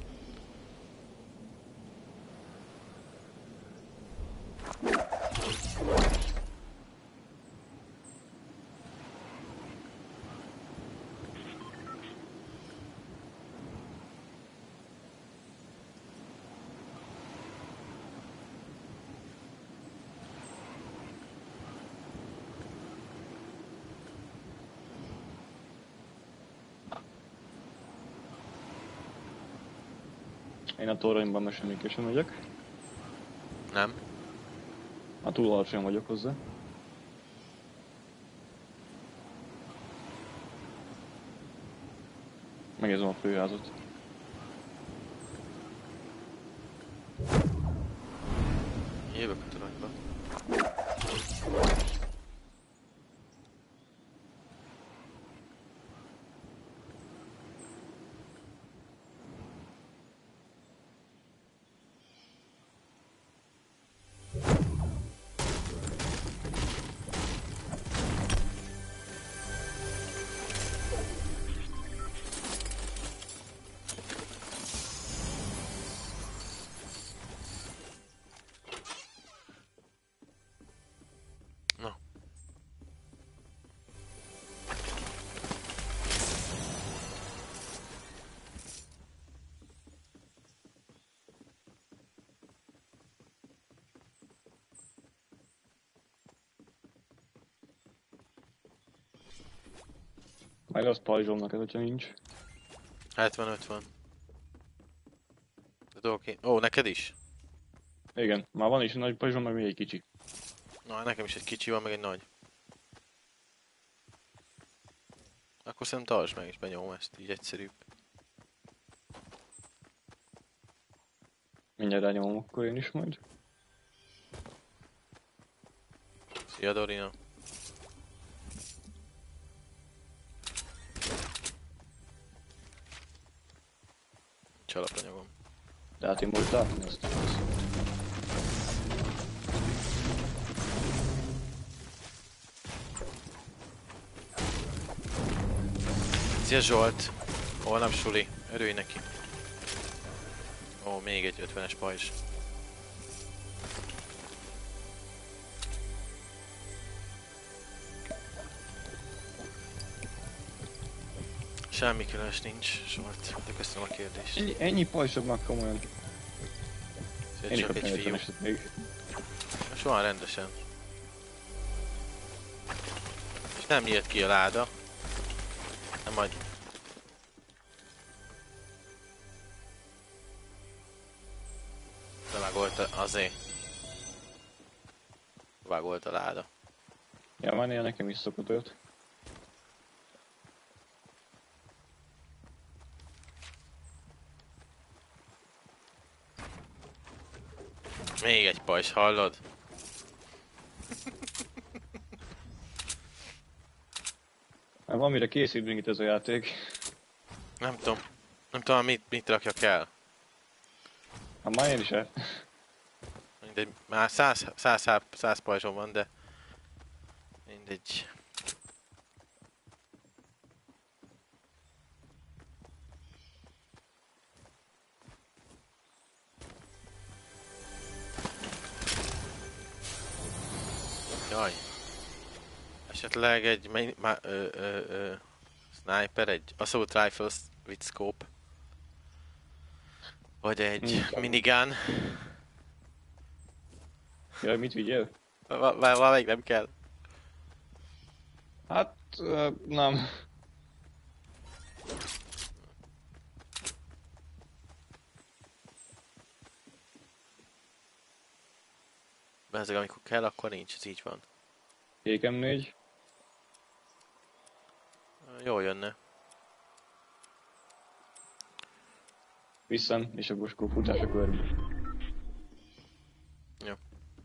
Én a toronyban most semmiképpen vagyok. Nem? Hát túl alacsony vagyok hozzá. Megnézem a főházat. Jövök a toronyba. Na. Meg az pajzsomnak ez, hogyha nincs. 75 van. De dolgok én... Ó, neked is? Igen, már van is egy nagy pajzsom, meg még egy kicsi. Na, nekem is egy kicsi van, meg egy nagy. Akkor szerintem tartsd meg, és benyomom ezt, így egyszerűbb. Mindjárt rányomom akkor én is majd. Szia Dorina. Csalapanyagom. De hát én most látni ezt. Szia Zsolt! Holnap suli, örülj neki. Ó, még egy 50-es pajzs. Semmi különös nincs, Zsolt. De köszönöm a kérdést. Ennyi pajzsoknak komolyan. Szia, Én is csak kaptam egy fiú. 50-eset még. Soha rendesen. És nem nyílt ki a láda. Nem majd. Bevágolt azért. Vágolt a láda. Ja, már néha nekem is szokott olyat. Még egy pajzs, hallod? Már valamire készítünk itt ez a játék. Nem tudom. Nem tudom, mit rakjak el. Hát már én is el. Mindegy, már 100 pajzsom van, de... Mindegy. Jaj. Esetleg egy sniper, egy assault rifle with scope. Vagy egy minigun. Jaj, mit vigyél? Valamelyik nem kell. Hát, nem. Ezek amikor kell, akkor nincs, ez így van. Kékem 4. Jól jönne. Visszan, és akkor futás a körbe. Jó.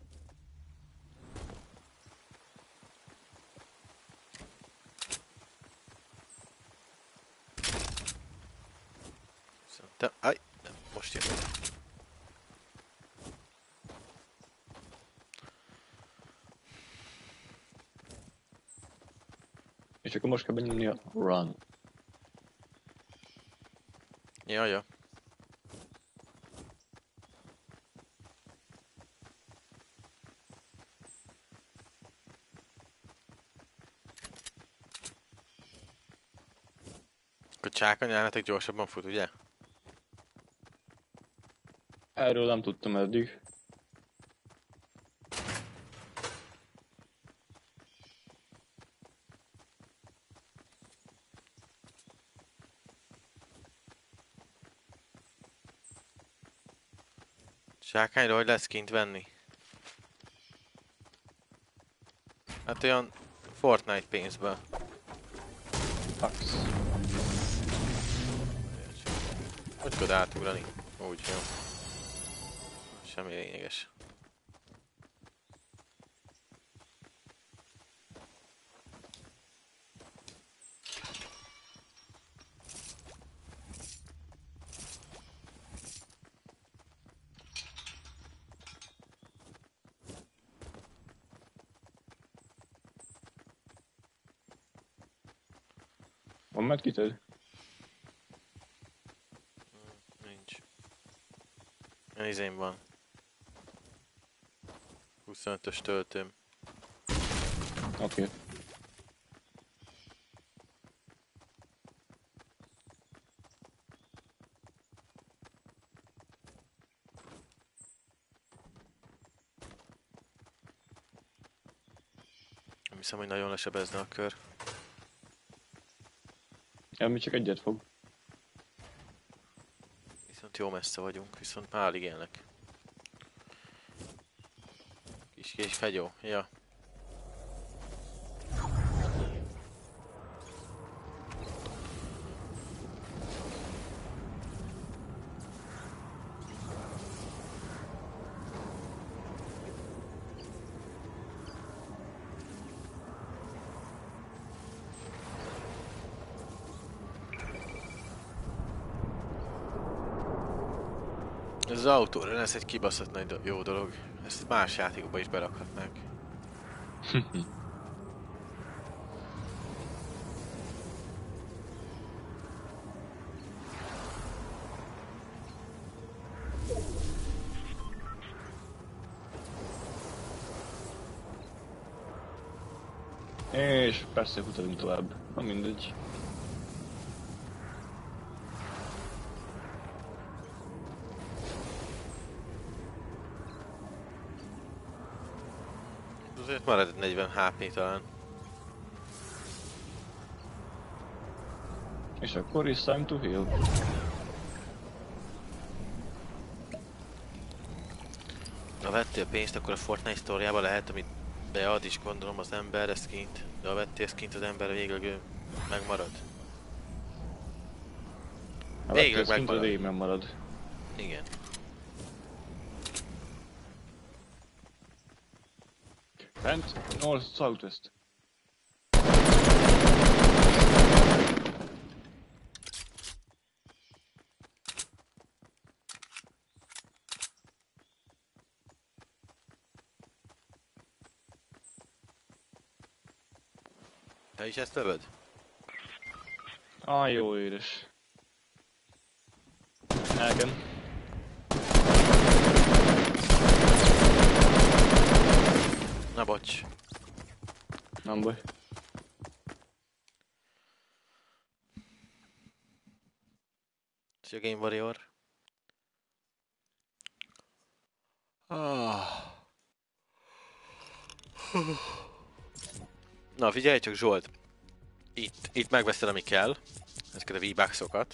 Szerintem... Aj! Most jön. És akkor most kell benyomni a run. Jaj. Akkor csákon elmetek gyorsabban fut, ugye? Erről nem tudtam eddig. Zsákányra hogy lesz kint venni? Hát olyan Fortnite pénzből. Fax. Hogy tudod átugrani? Úgy, jó. Semmi lényeges. Van medkited? Nincs. Ilyen izém van. 25-ös töltőm. Oké. Nem hiszem, hogy nagyon lesebezne a kör. Mi csak egyet fog. Viszont jó messze vagyunk, viszont már alig élnek. Kis És fegyó, ja. Ez az autóra lesz egy kibaszott nagy jó dolog. Ezt más játékokba is berakhatnánk. És persze futunk tovább. Na mindegy. Azért marad 40 HP talán. És akkor is time to heal. Ha vettél pénzt, akkor a Fortnite sztoriába lehet, amit bead is, gondolom, az ember skint. De ha vettél skint, az ember végleg ő megmarad. Végleg megmarad. Végig megmarad. Igen. Fent, north, southwest. Te is ezt lövöd? Jó édes. Igen. Na bocs. Nem baj. Szia Game Warrior. Na figyelj csak Zsolt. Itt megveszed ami kell. Ezeket a V-Bucks-okat.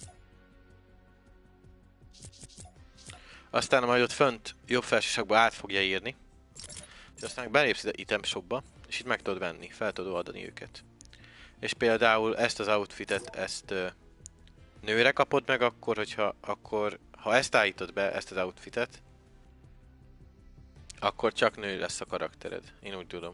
Aztán majd ott fönt jobb felsősakba át fogja írni. És aztán belépsz ide item shopba, és itt meg tudod venni, fel tudod oldani őket. És például ezt az outfitet, ezt nőre kapod meg ha ezt állítod be, ezt az outfitet, akkor csak nő lesz a karaktered. Én úgy tudom.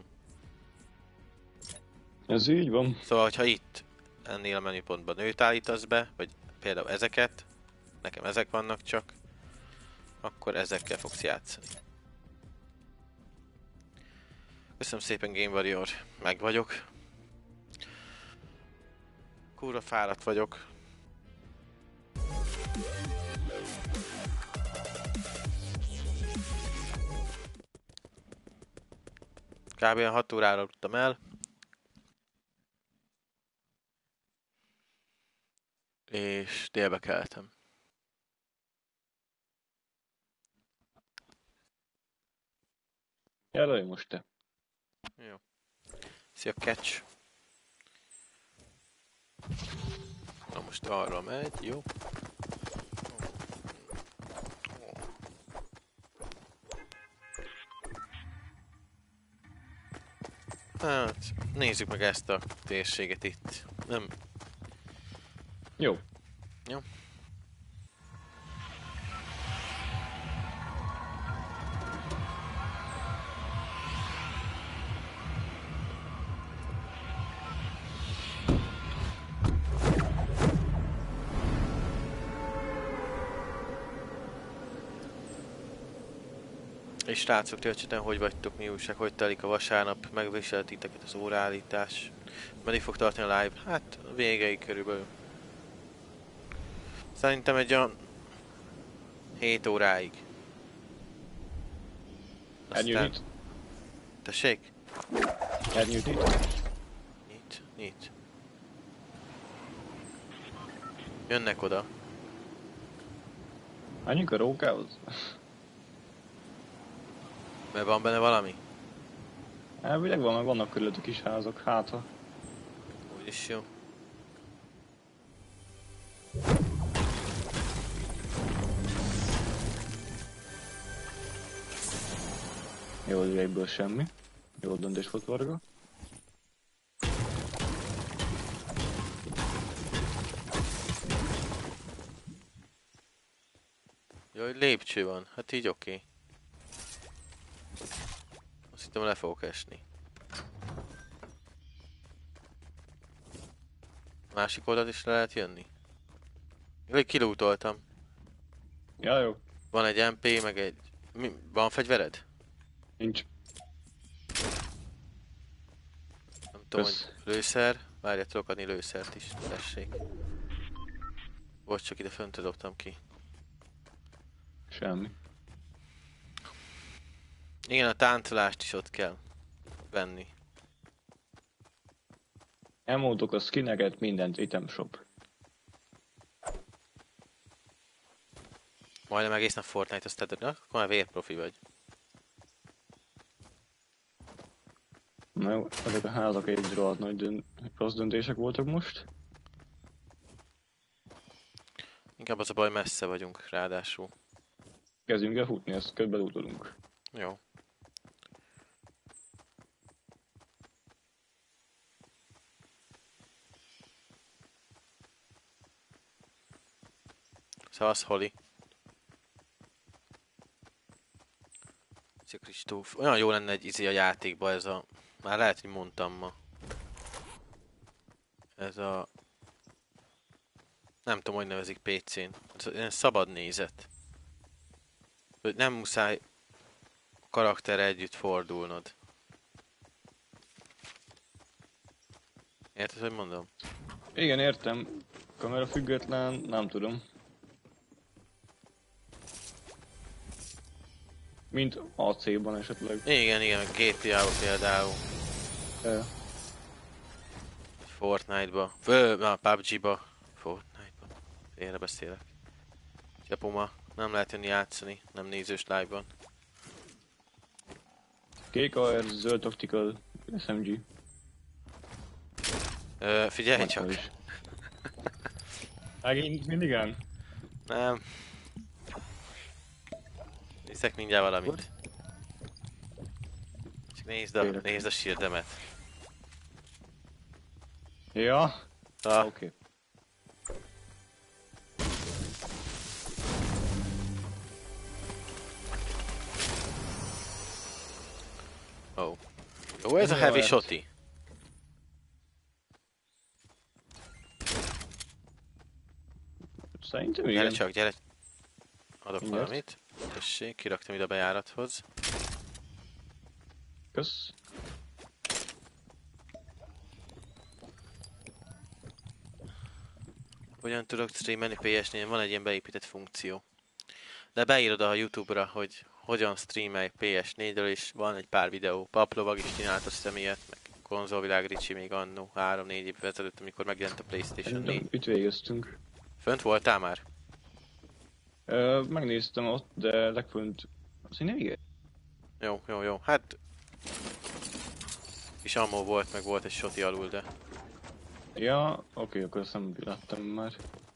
Ez így van. Szóval, hogyha itt ennél a menüpontban nőt állítasz be, vagy például ezeket, nekem ezek vannak csak, akkor ezekkel fogsz játszani. Köszönöm szépen Game Warrior, meg vagyok. Kurva fáradt vagyok. Kb. 6 órára aludtam el. És délbe keltem. Jelölj most te. Jó. Szia Catch. Na most arra megy, jó. Hát, nézzük meg ezt a térséget itt. Nem. Jó. Jó. És srácok, töltseten, hogy vagytok, mi újság, hogy telik a vasárnap, megviselt titeket az óraállítás. Meddig fog tartani a live? Hát a végeig körülbelül. Szerintem egy olyan 7 óráig. Elnyújt. Tessék? Elnyújt. Nyit. Jönnek oda. Menjünk a rókához. Mert van benne valami? Elvileg vannak körülöttük kis házak, hátra. Úgyis jó. Jó, egyből semmi. Jó döntés volt, Varga. Jaj, lépcső van. Hát így oké. Azt hittem le fogok esni. Másik oldalt is le lehet jönni? Jaj, kilútoltam. Ja, jó. Van egy MP, meg egy... Van fegyvered? Nincs. Nem tudom, Kösz. hogy lőszer. Várjál, tudok adni lőszert is. Tessék. Bocs, csak ide fönt dobtam ki. Semmi. Igen, a táncolást is ott kell venni. Elmondok a skineket, mindent, item shop. Majdnem egész nap Fortnite, azt tedd, akkor már vérprofi vagy. Na jó, ezek a házak egy rohadt nagy rossz döntések voltak most. Inkább az a baj, messze vagyunk, ráadásul. Kezdjünk el futni, ezt közben utolunk. Jó. Szavasz, Holly. Szia, Kristóf. Olyan jó lenne egy izé a játékba ez a... Már lehet, hogy mondtam ma. Ez a... Nem tudom, hogy nevezik PC-n. Ez ilyen szabad nézet. Hogy nem muszáj a karakterre együtt fordulnod. Érted, hogy mondom? Igen, értem. Kamera független, nem tudom. Mint AC-ban esetleg. Igen, igen, GTA-ba például. Ja. Fortnite-ba. Na, PUBG-ba. Fortnite-ba. Félre beszélek. Csapuma. Nem lehet jönni játszani, nem nézős live-ban. Kék AR, zöld tactical, SMG. Figyelj Vagy csak. is. Megint mindigen? Nem. Hiszek mindjárt valamit. Csak nézd a shieldemet. Ja, Ah, oké. oh. Jó, ez a heavy Jó, shoti. Szerintem Gyere igen. csak, gyere. Adok Mindjárt. valamit. Tessék, kiraktam ide a bejárathoz. Kösz. Hogyan tudok streamelni PS4-en? Van egy ilyen beépített funkció. De beírod a YouTube-ra, hogy hogyan streamelj PS4-ről, és van egy pár videó. Paplovag is csinált azt hiszem ilyet, meg Konzolvilág Ricsi még annó 3-4 év ezelőtt, amikor megjelent a PlayStation 4. Szerintem itt végeztünk. Fönt voltál már? Megnéztem ott, de legfönt... Azt én nem igen. Jó, jó, jó. Hát... Kis ammo volt, meg volt egy shoti alul, de... Ja, oké, akkor azt nem láttam már.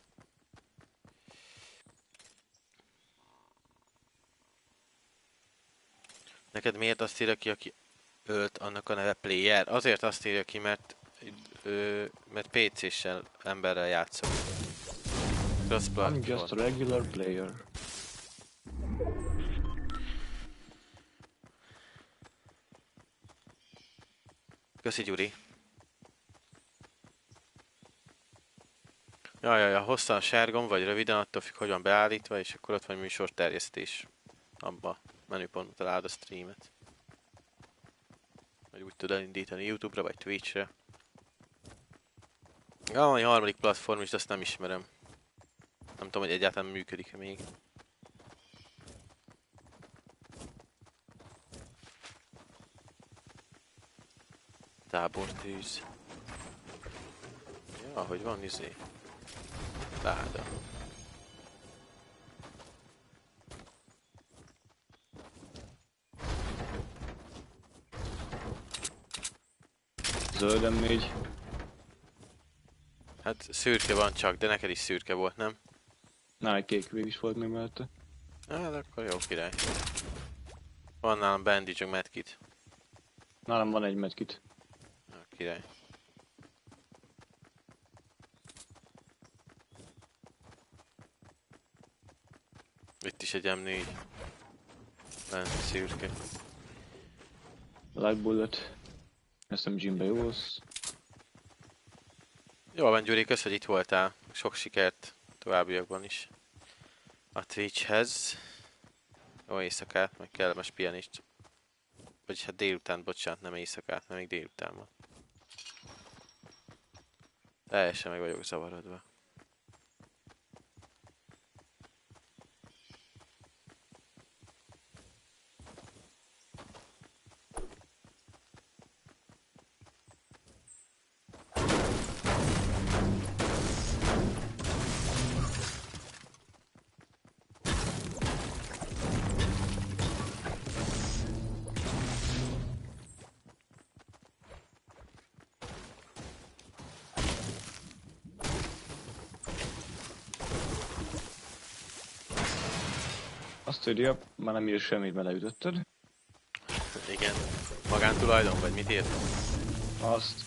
Neked miért azt írja ki, aki ölt, annak a neve player? Azért azt írja ki, mert... mert PC-sel emberrel játszok. I'm just a Cross-platform. regular player. Köszi, Gyuri. Ja, hosszan sárgom, vagy röviden, attól függ, hogy van beállítva, és akkor ott van műsor terjesztés. Abba a menüpontban találod a streamet. Vagy úgy tud elindítani YouTube-ra, vagy Twitch-re. Ja, van egy harmadik platform is, de azt nem ismerem. Nem tudom, hogy egyáltalán működik-e még. Tábortűz. Ja, hogy van izé. Láda. Zöldem még. Hát szürke van csak, de neked is szürke volt, nem? Na, egy kék vég is volt még mellette. Hát akkor jó király. Van nálam bandage, meg medkit. Nálam van egy medkit. Na, király. Itt is egy M4. Bent szürke. Light bullet. SMG-be jó lesz. Jól van, Gyuri, kösz, hogy itt voltál. Sok sikert továbbiakban is. A Twitchhez. Jó éjszakát, meg kellemes pianist. Vagyis hát délután, bocsánat, nem éjszakát, nem még délután van. Teljesen meg vagyok zavarodva. Azt írja, már nem ír semmit, mert leütötted. Igen. Magántulajdon, vagy mit írt? Azt.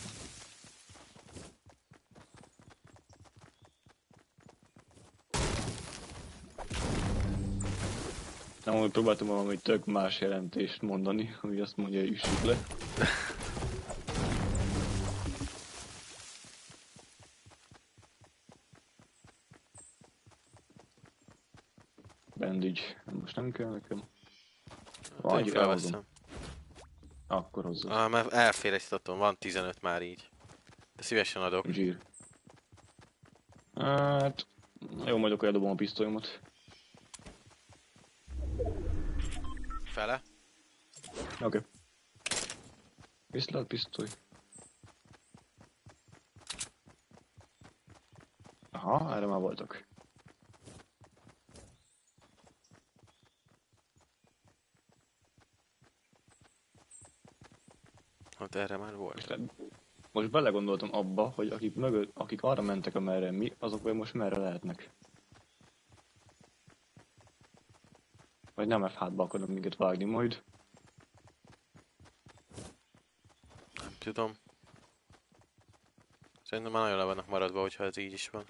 Nem, hogy próbáltam valami tök más jelentést mondani, ami azt mondja, hogy üssük le. Bandage. Most nem kell nekem. Hát, én felveszem. Akkor hozzá. Mert elfér egy staton, van 15 már így. De szívesen adok. Zsír. Hát... Jó, majd akkor eldobom a pisztolyomat. Fele? Oké. Viszlát pisztoly. Aha, erre már voltak. Hát erre már volt. Most belegondoltam abba, hogy akik mögött, akik arra mentek, amerre mi, azok vagy most merre lehetnek. Vagy nem F-hátba akarnak minket vágni majd. Nem tudom. Szerintem már nagyon le vannak maradva, hogyha ez így is van.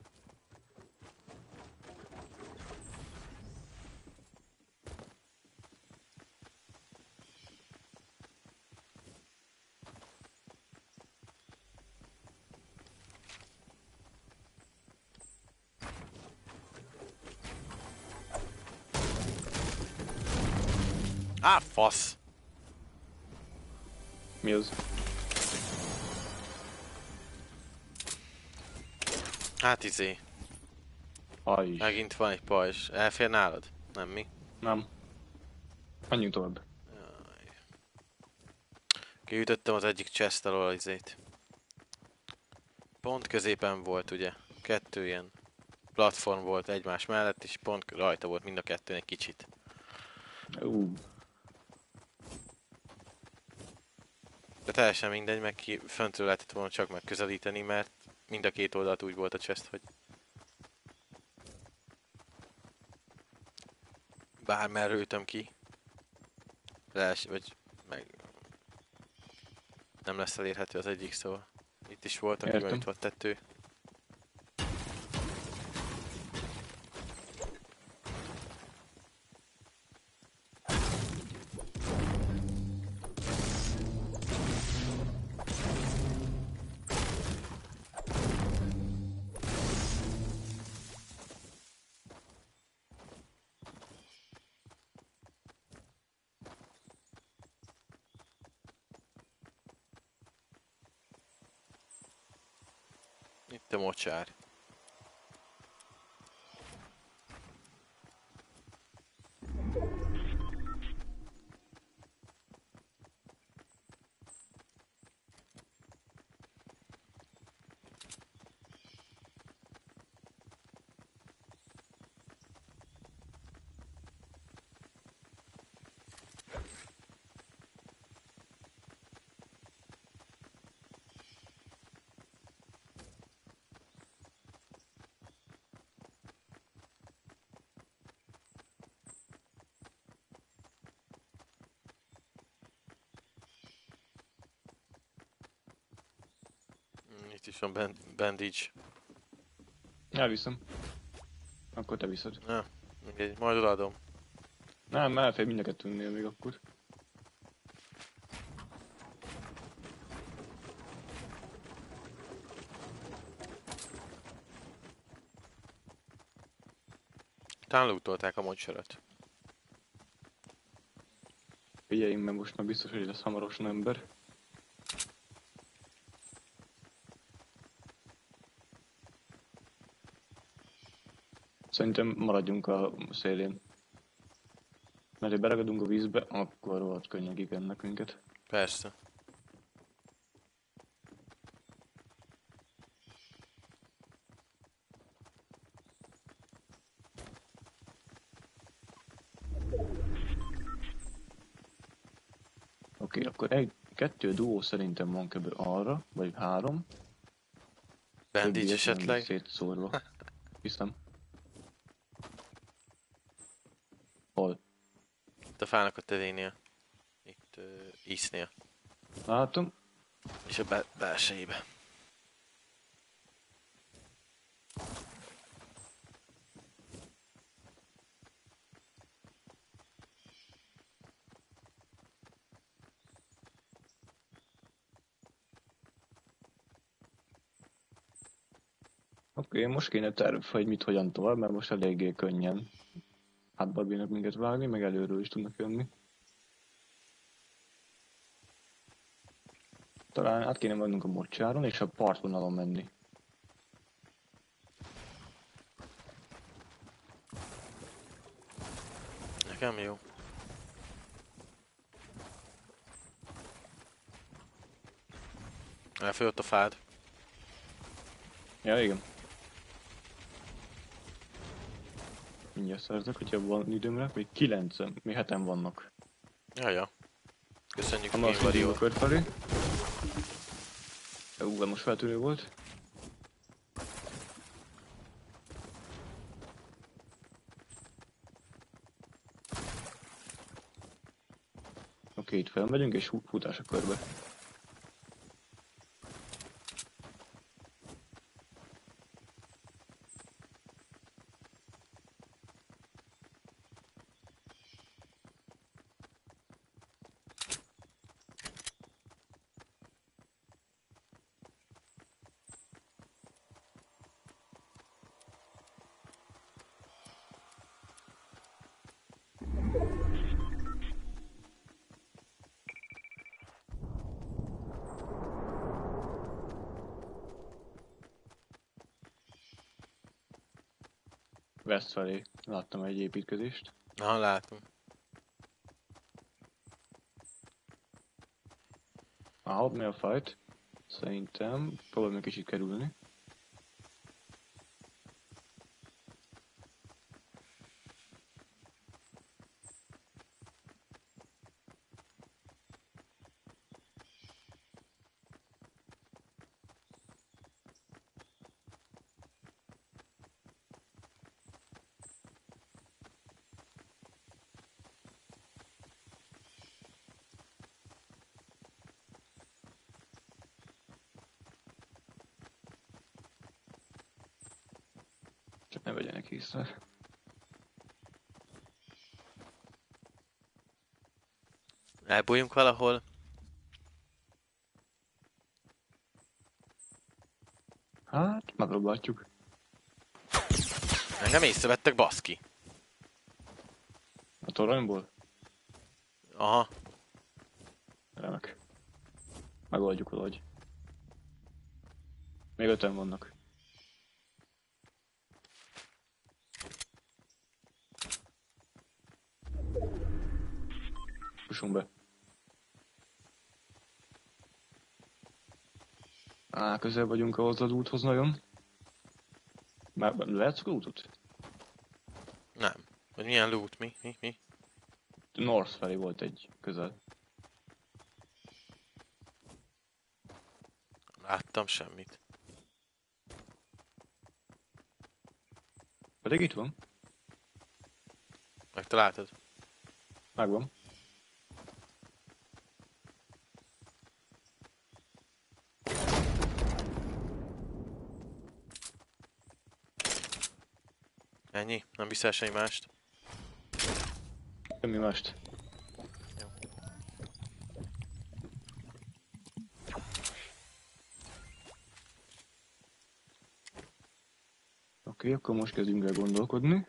Á, fasz! Mi az? Hát izé. Aj. Megint van egy pajzs. Elfér nálad? Nem mi? Nem. Menjünk tovább. Kiütöttem az egyik chest alól izét. Pont középen volt ugye. Kettő ilyen platform volt egymás mellett, és pont rajta volt mind a kettőn egy kicsit. De teljesen mindegy, meg ki föntről lehetett volna csak megközelíteni, mert mind a két oldalt úgy volt a chest, hogy bármerről ütöm ki, vagy meg nem lesz elérhető az egyik, szóval itt is volt, aki van itt tettő. Itt a mocsár. Itt is van bandage. Elviszem. Akkor te viszed. Na, mindegy, majd odaadom. Nem, elfér mind a kettőnél még akkor. Talán lootolták a mocsarot. Figyeljünk, mert most már biztos, hogy lesz hamarosan ember. Szerintem maradjunk a szélén. Mert ha beragadunk a vízbe, akkor rohadt könnyen kikennek minket. Persze. Oké, akkor kettő duó szerintem van kb. Arra, vagy 3. Bandage esetleg? Szétszórva. Hiszem. Hol? Itt a fának a tevénél. Itt Eastnél. Látom. És a belsejébe. Oké, most kéne terv, hogy mit hogyan tovább, mert most eléggé könnyen hátba bírnak minket vágni, meg előről is tudnak jönni. Talán át kéne mennünk a mocsáron és a partvonalon menni. Nekem jó. Elfogyott a fád. Ja, igen. Mindjárt szerzek, hogyha van időmre, még 9-en, még 7-en vannak. Ja. Köszönjük a Ha már Game a kört felé. Most feltűnő volt. Oké, itt felmegyünk és futás a körbe. West felé láttam egy építkezést. Aha, látom. Ott mi a fight? Szerintem próbálom egy kicsit kerülni. Csak ne vegyenek észre. Elbújjunk valahol. Hát, megpróbáljuk. Engem észrevettek, baszki. A toronyból? Aha. Remek. Megoldjuk valahogy. Még 5-en vannak. Fussunk be. Közel vagyunk ahhoz az úthoz nagyon. Már lehetsz útot? Nem. Hogy milyen loot? Mi? North felé volt egy közel. Láttam semmit. Pedig itt van. Megtaláltad? Megvan. Ennyi? Nem viszel semmi mást? Semmi mást. Jó. Oké, akkor most kezdjünk el gondolkodni.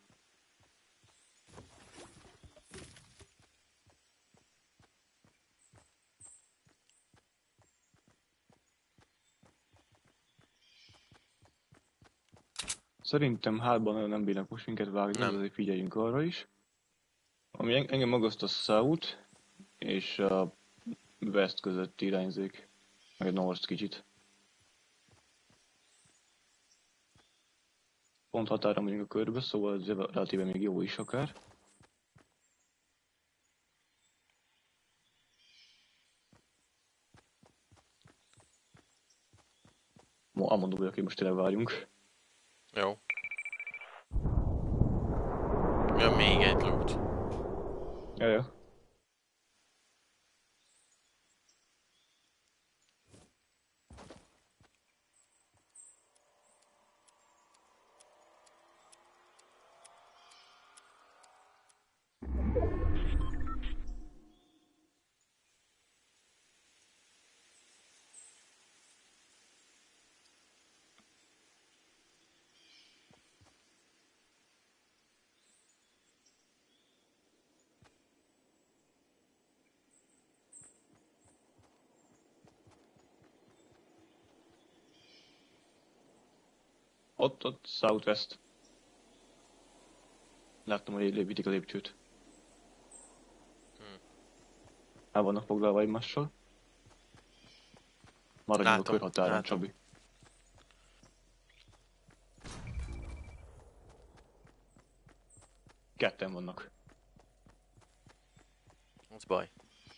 Szerintem hátban nagyon nem bírnak most minket vágni, Nem. azért figyeljünk arra is. Ami engem magaszt a South és a West közötti irányzék. Meg a North kicsit. Pont határa vagyunk a körbe, szóval ez relatíve még jó is akár. Amondó vagyok, hogy most tényleg várjunk. Jó. Jön még egy loot. Jaja. Ott, Southwest. Láttam, hogy lépítik a lépcsőt. El vannak foglalva egymással. Maradjunk a Látom, körhatáron, látom. Csabi. Ketten vannak. Az baj.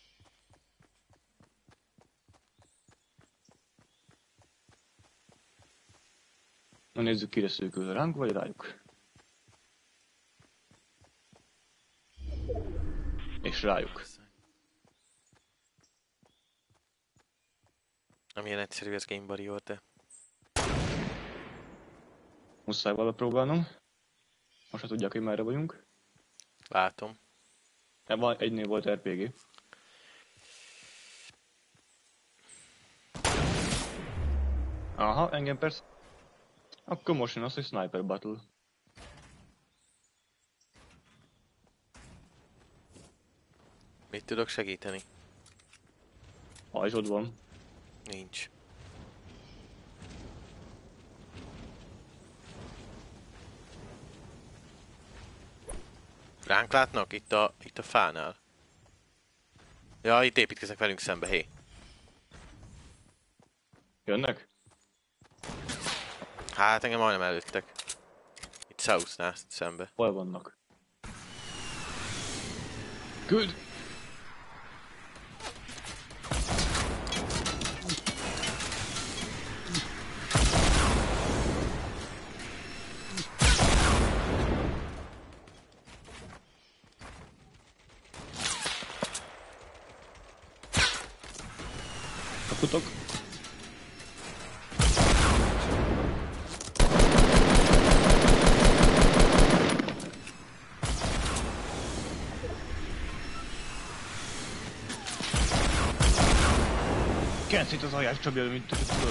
Na nézzük, kire szűkül, ránk vagy rájuk. És rájuk. Nem ilyen egyszerű ez Game Warrior, de... Muszáj vala próbálnom. Most ha tudják, hogy merre vagyunk. Látom. Egynél volt RPG. Aha, engem persze. Akkor most jön az, hogy Sniper Battle. Mit tudok segíteni? Pajzsod van. Nincs. Ránk látnak? Itt a fánál. Ja, itt építkeznek velünk szembe, hé. Jönnek? Hát engem majdnem előttek. Itt Southnál szembe. Hol vannak? Küld! Futok. Kezd itt az aljás Csabi, mint tudod.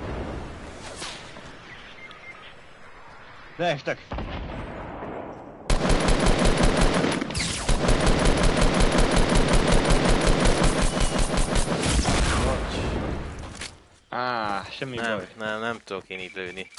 Leestek! Semmi baj. Nem tudok én így lőni.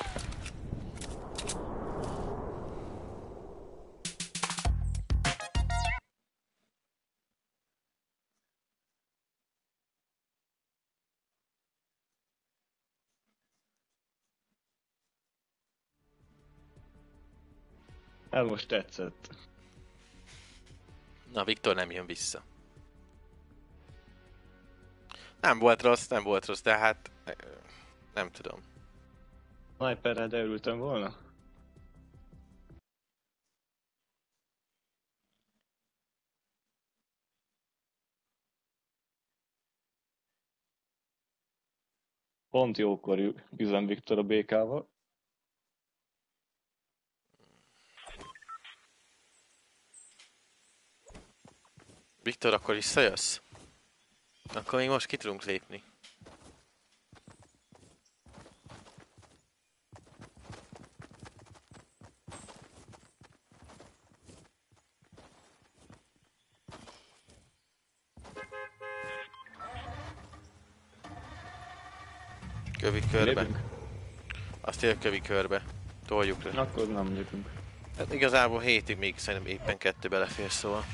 Ez most tetszett. Na, Viktor nem jön vissza. Nem volt rossz, de hát... Nem tudom. Sniperrel de örültem volna. Pont jókor üzem Viktor a békával. Viktor, akkor visszajössz? Akkor még most ki tudunk lépni. Kövi körbe. Lépünk? Azt írja kövi körbe. Toljuk le. Akkor nem lépünk. Hát igazából 7-ig még szerintem éppen 2 belefér, szóval.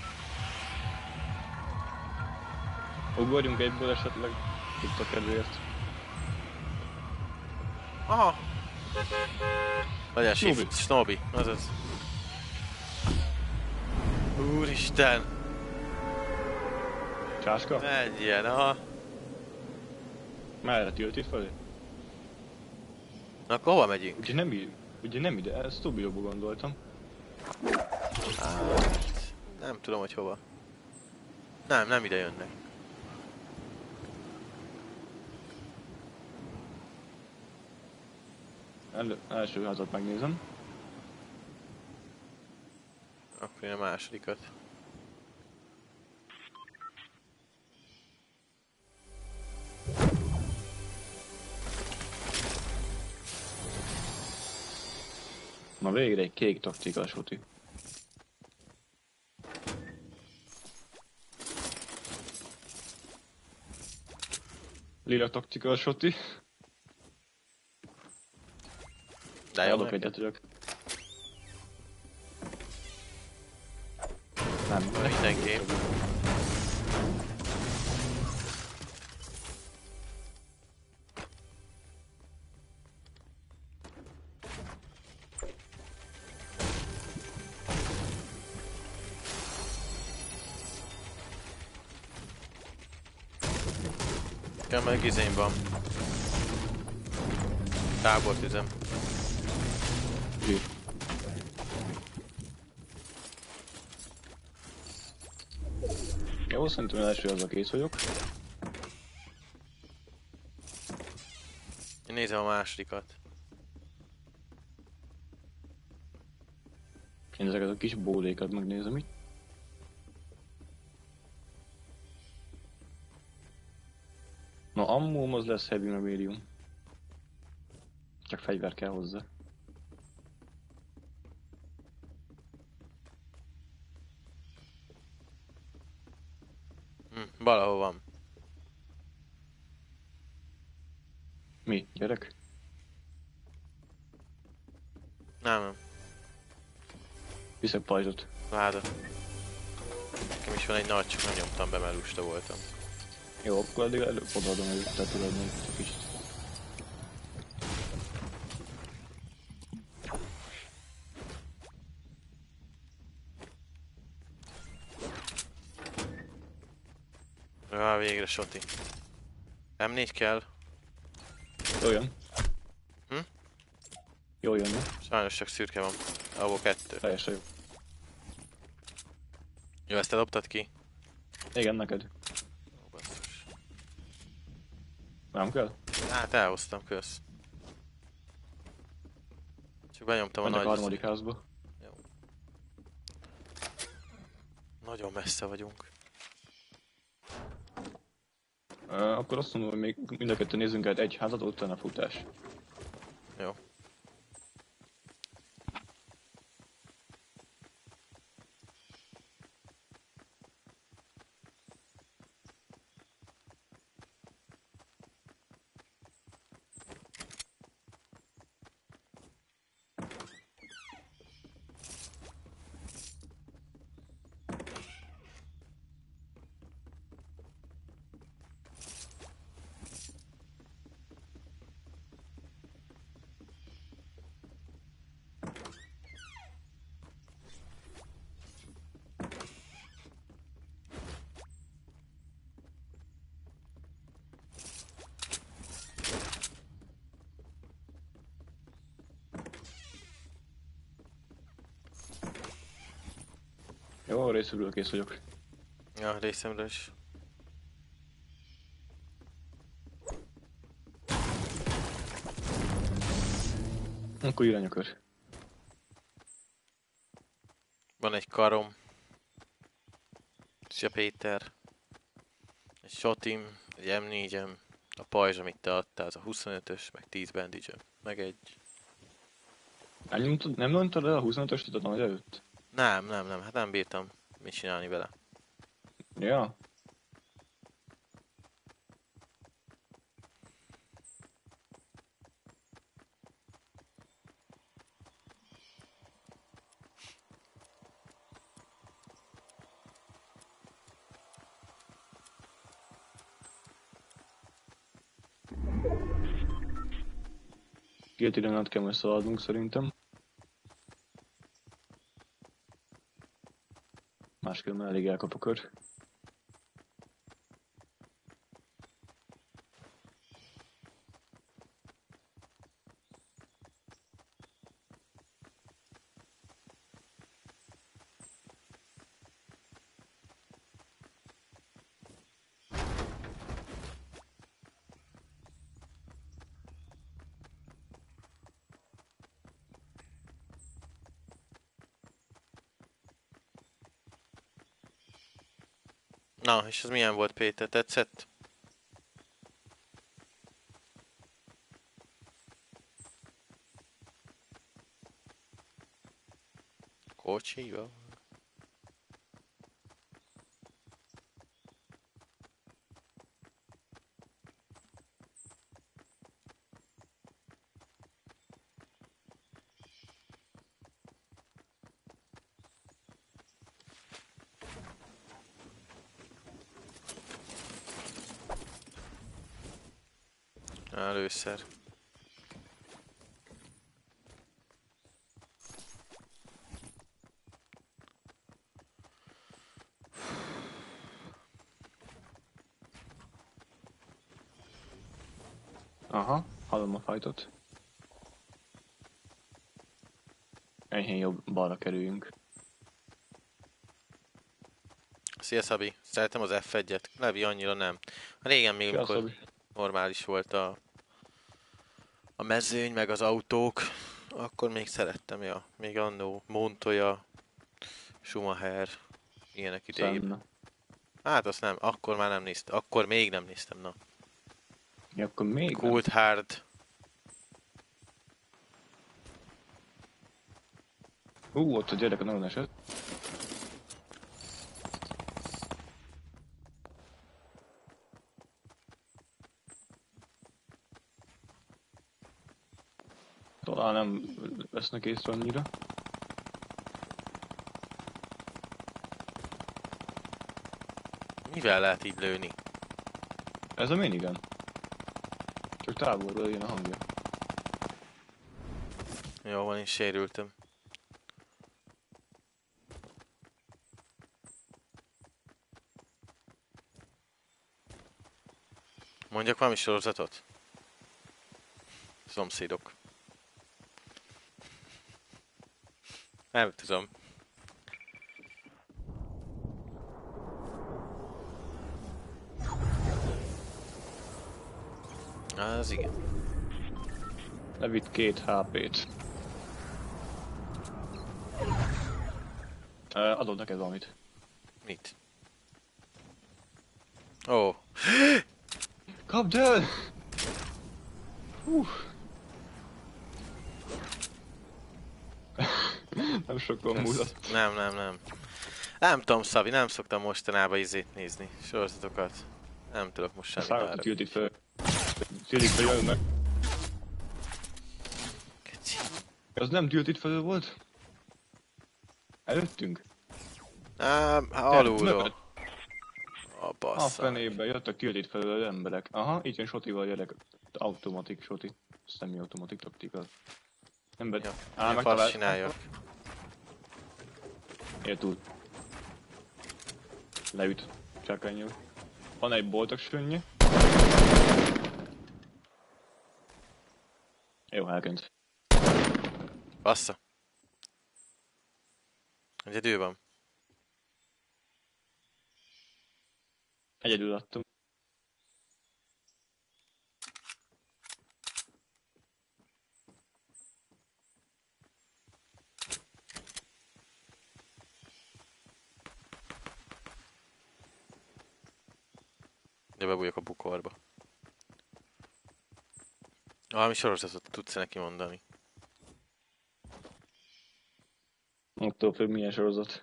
Ugorjunk egyből esetleg. Itt a kedvéért. Aha! Legyen Snowy. shift, Snowy, azaz. Úristen! Csáska? Egy ilyen, aha. Merre tilt itt felé? Na akkor hova megyünk? Ugye nem ide, ezt Stubióba gondoltam. Hát, nem tudom, hogy hova. Nem ide jönnek. Első házat megnézem. Akkor én a másodikat. Na végre egy kék taktika, Soti. Lila taktika, Soti. De jó Adok neked. egyet, örök. Nem, Mindenképp. Ja, meg izén van. Tábortüzem. Zsír. Jó, szerintem első az a kész vagyok. Én nézem a másodikat. Én ezeket a kis bólékat megnézem itt. Na, ammóm az lesz heavy medium. Csak fegyver kell hozzá. Valahol van. Mi? Gyerek? Nem. Viszek pajzsot. Láda. Nekem is van egy nagy, csak nem nyomtam be, mert lusta voltam. Jó, akkor addig előbb odaadom, hogy te tudod még csak is. Végre Soti. M4 kell. Jó jön. Hm? Jó jön, ne? Sajnos csak szürke van. Abból 2. Teljesen jó. Jó, ezt eldobtad ki? Igen, neked. Ó, basszus. Nem kell? Hát elhoztam, kösz. Csak benyomtam a Mentek nagy... a harmadik házba. Jó. Nagyon messze vagyunk. Akkor azt mondom, hogy még mind a kettő nézzünk el egy házat, utána futás. Jó. Jó, részükről kész vagyok. Ja, részemről is. Akkor irányokör. Van egy karom. Szia Péter. Egy shotim, egy M4-em, a pajzs, amit te adtál, az a 25-ös, meg 10 bandage meg egy... Nem mondtad el a 25-öst a nagy előtt? Nem, hát nem bírtam mit csinálni vele. Ja. Két időn át kell majd szaladnunk szerintem. Máskülönben elég elkap a kör. Na, és ez milyen volt Péter, tetszett? Kocsival? Először. Aha, hallom a fajtot. Enyhén jobb balra kerüljünk. Szia Szabi, szeretem az F1-et. Levi annyira nem. Régen még, Szia, amikor Szabi. normális volt a mezőny, meg az autók, akkor még szerettem, ja. Még annó Montoya, Schumacher, ilyenek idejében. Senna. Hát azt nem, akkor már nem néztem, akkor még nem néztem, na. Ja, akkor még nem. Coulthard, Ott a gyerek a nagyon esett. Talán nem vesznek észre annyira. mivel lehet így lőni? Ez a minigun. Csak távolról jön a hangja. Jó van, én sérültem. Mondjak valami sorozatot? Szomszédok. Nem tudom. Az igen. Levitt 2 HP-t. Adod neked valamit. Mit? Ó. Kapd el! Nem sokkal múlott. Nem. Nem tudom, Szabi, nem szoktam mostanában izét nézni. Sorozatokat. Nem tudok most semmit Szállott a arra. tiltit fel. Tiltit fel, jönnek. Keci. Az nem tiltit felül volt? Előttünk? Alulról. A A bassza. fenébe jöttek tiltit felül az emberek. Aha, itt jön Sotival gyerek. Automatik Soti. Semi-automatik taktika. Ember... Ja, Á, milyen megtalált. fasz csináljak. Él túl. Leüt. Csákányjal. Van egy boltok sönnye. Jó, elkönt. Bassza. Egyedül van. Egyedül adtam. bebújok a bukorba. Valami sorozatot tudsz neki mondani? Attól függ, milyen sorozat.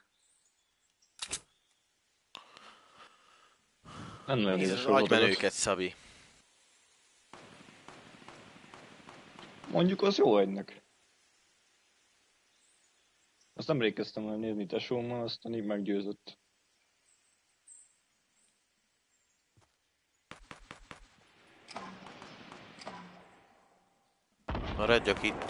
Nem nagyon Nézd édes az sorozatokat. agymenőket, Szabi. Mondjuk az jó egynek. Azt nemrég kezdtem el nézni tesómmal, aztán így meggyőzött. Maradjak itt.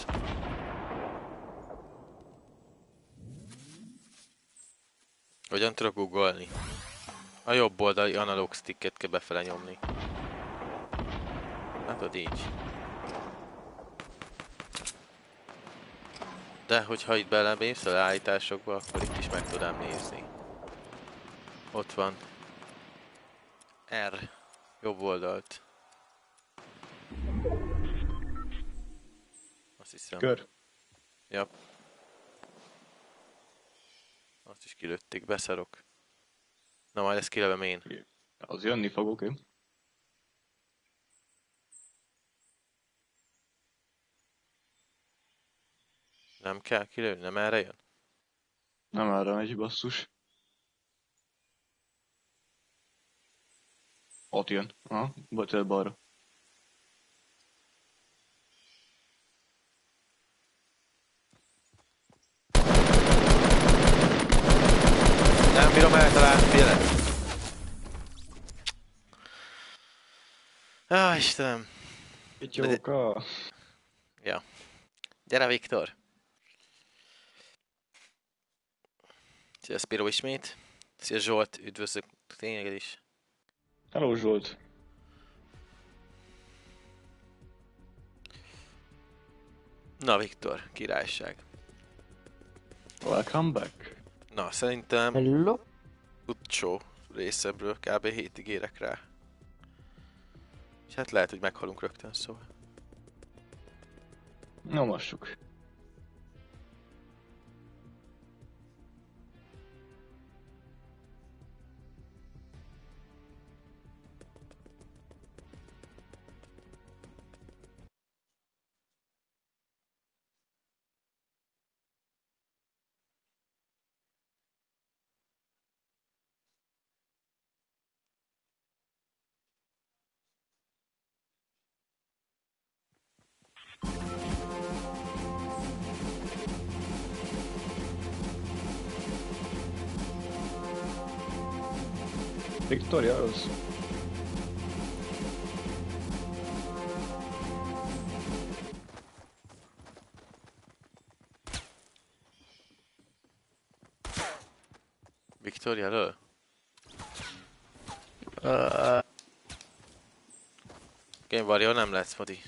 Hogyan tudok googolni? A jobb oldali analóg sticket kell befele nyomni. Látod így. De hogyha itt belemész a leállításokba, akkor itt is meg tudám nézni. Ott van. R. Jobb oldalt. Azt hiszem. Kör. Ja. Azt is kilőtték, beszarok. Na majd ezt kilövöm én. Az jönni fog, oké. Nem kell kilőni, nem erre jön? Nem arra megy, basszus. Ott jön. Aha, bocsánat, balra. Nem bírom eltalálni, figyelek. Istenem. Pityóka. Ja. Gyere, Viktor. Szia, Spiro ismét. Szia, Zsolt, üdvözlök tényleg is. Hello, Zsolt. Na, Viktor, királyság. Welcome back. Na, szerintem Hello? utcsó részemről kb. 7-ig érek rá. És hát lehet, hogy meghalunk rögtön, szóval. Nyomassuk. Victoria az. Viktor jelöl? Game Warrior nem lesz, Fodi.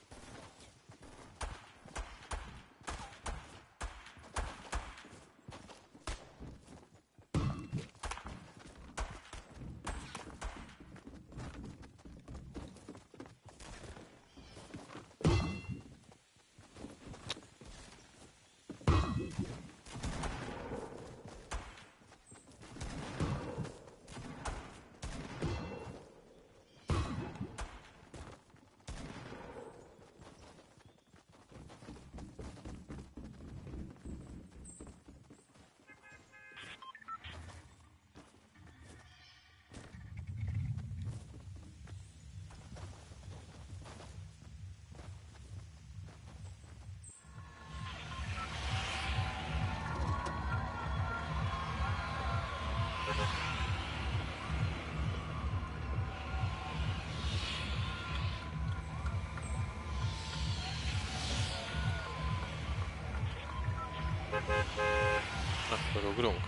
Akkor ugrunk.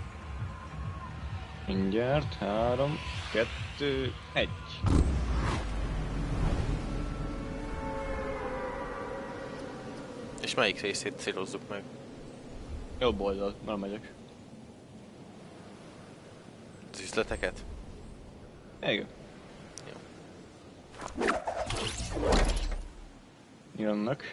Mindjárt. 3, 2, 1. És melyik részét célozzuk meg? Jobb oldalt, már megyek. Az üzleteket? Igen. Jönnek.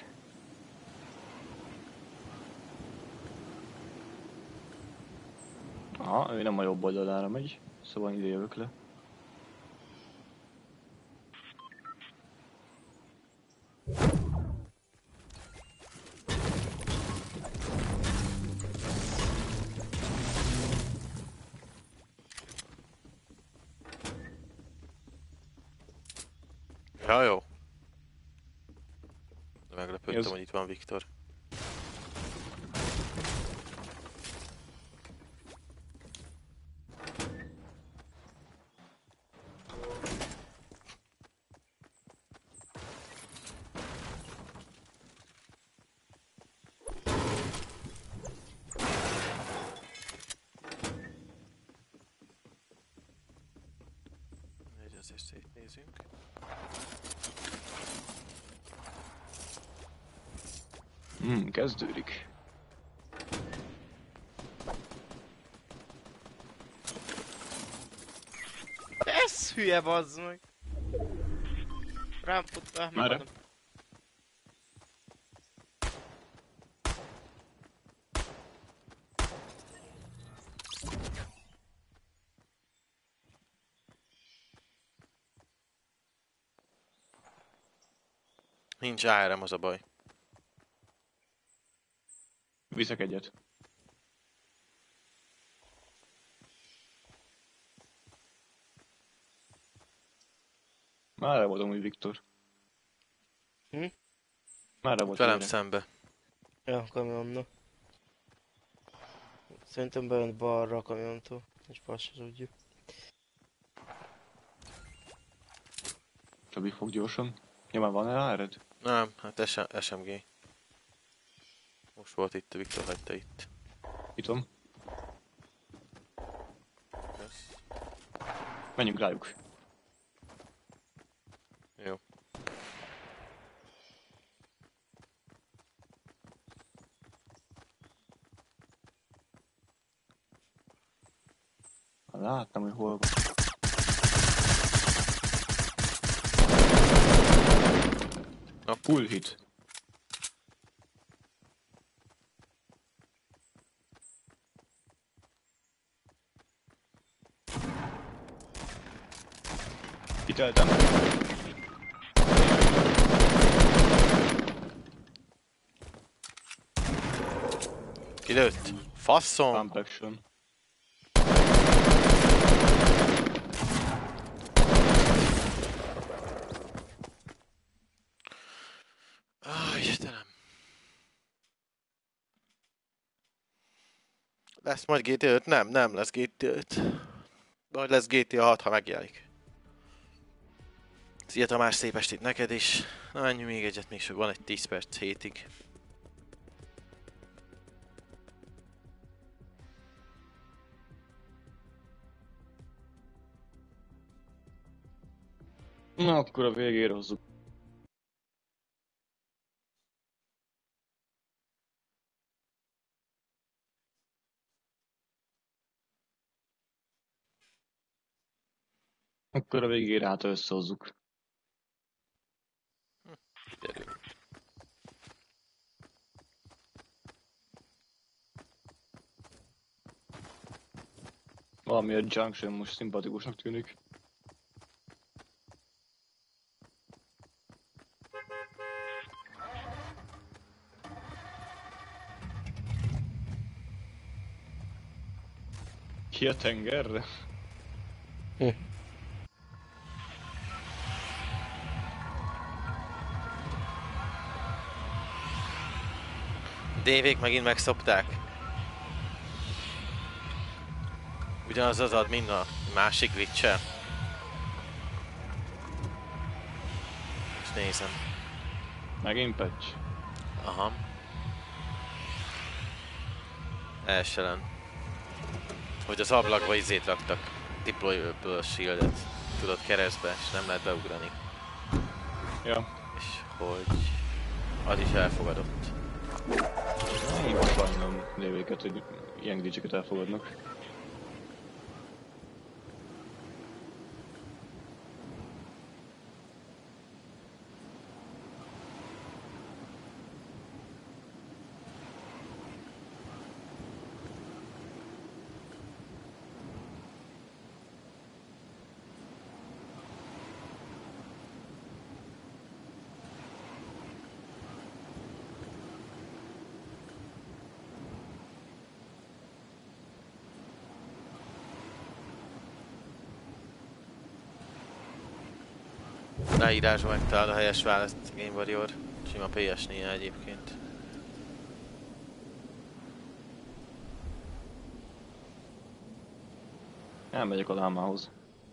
Aha, ő nem a jobb oldalára megy, szóval ide jövök le. Ja, jó. De Mi meglepődtem, az? hogy itt van Viktor. Azért szétnézünk. Kezdődik. Ez hülye, bazd meg! Rám futta, Merre? megadom. Nincs ARM, az a baj. Viszek egyet. Már voltam, hogy Viktor. Hm? Már volt Velem őre. szembe. Ja, kamionna. Szerintem bejött balra a kamiontól. És pasra tudjuk. Csabi fog gyorsan. Nyilván van-e áred? Nem, hát SMG. Most volt itt, Viktor hagyta itt. Itt van. Yes. Menjünk rájuk. Jó. Láttam, hogy hol van. Na. Full hit. Kiteltem. Kilőtt. Faszom! Pump action. Istenem. Lesz majd GTA 5? Nem lesz GTA 5. Majd lesz GTA 6, ha megjelenik. Szia Tamás, szép estét neked is. Na, menj még egyet, még van egy 10 perc hétig. Na, akkor a végére hozzuk. Akkor a végére hát összehozzuk. Gyerünk. Valami a Junction most szimpatikusnak tűnik. Ki a tengerre? Dévék megint megszopták. Ugyanaz az ad, mint a másik glitch-el. És nézem. Megint patch. Aha. Elselen. Hogy az ablakba izét raktak. Deployable shieldet. Tudod, keresztbe, és nem lehet beugrani. Ja. És hogy... Az is elfogadott. Én sajnálom lévéket, hogy ilyen glitcheket elfogadnak. leírásban megtalálod a helyes választ, Game Warrior. Sima PS4 egyébként. Elmegyek a lámához.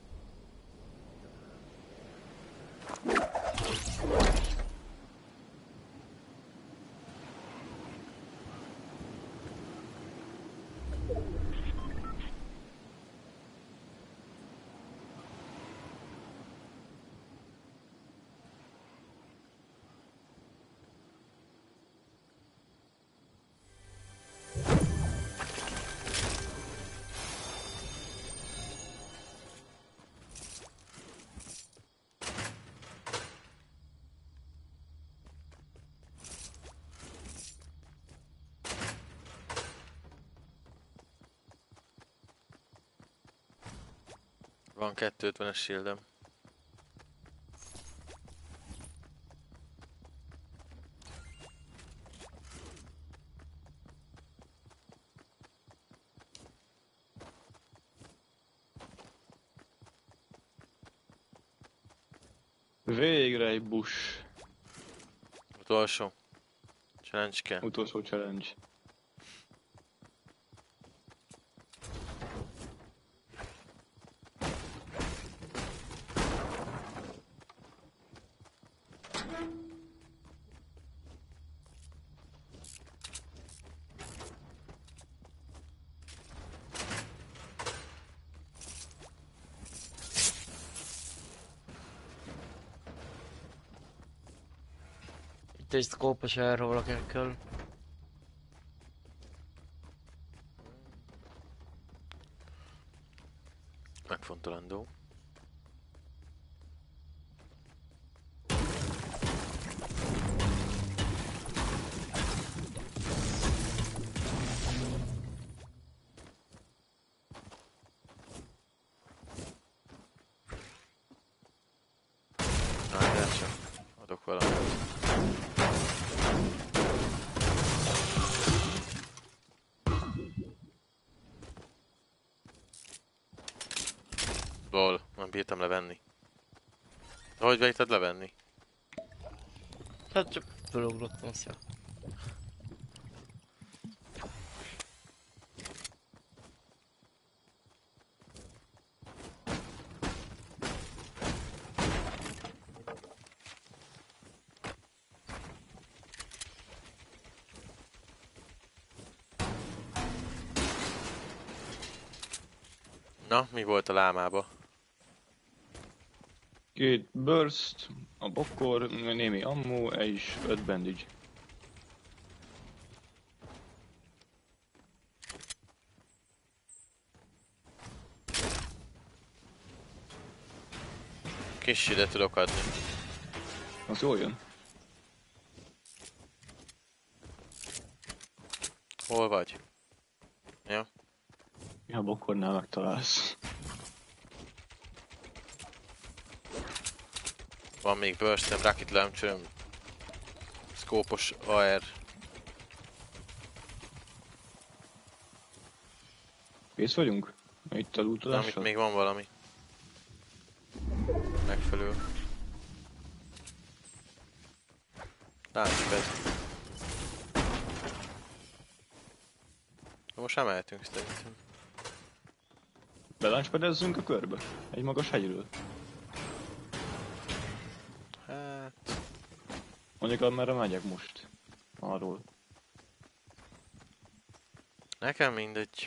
Van 250-es shieldem. Végre egy bush. Utolsó. Challenge kell. Utolsó challenge. Itt egy szkópos erről valakinek kell. Megfontolandó. Na, csak adok valamit. Lol, nem bírtam levenni. De hogy vejted levenni? Hát csak felugrottam szia. Na, mi volt a lámába? 2 burst, a bokkor, némi ammo, és 5 bandage. Kis ide tudok adni. Az jól jön. Hol vagy? Ja. Ja, a bokkornál megtalálsz. Van még burstem, rocket launcheröm, szkópos AR. Kész vagyunk? Itt a Nem, itt lootolással? még van valami. Megfelelő. Launchpad. Most nem mehetünk szerintem. Beláncspedezzünk a körbe? Egy magas hegyről? Hát... Mondjuk amerre megyek most. Arról. Nekem mindegy.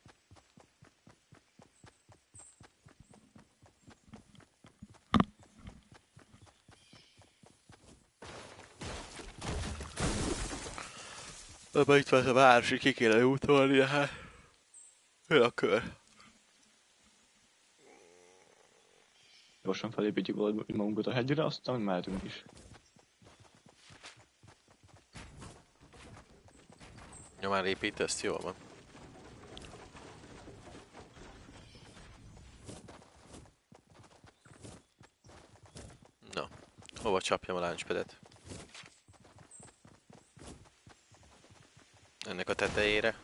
Abba itt van a város, hogy ki kéne útolni, de hát... Jön a kör. Gyorsan felépítjük valahogy magunkat a hegyre, aztán mehetünk is. Nyomán építesz, jól van. Na, hova csapjam a launchpadet? Ennek a tetejére.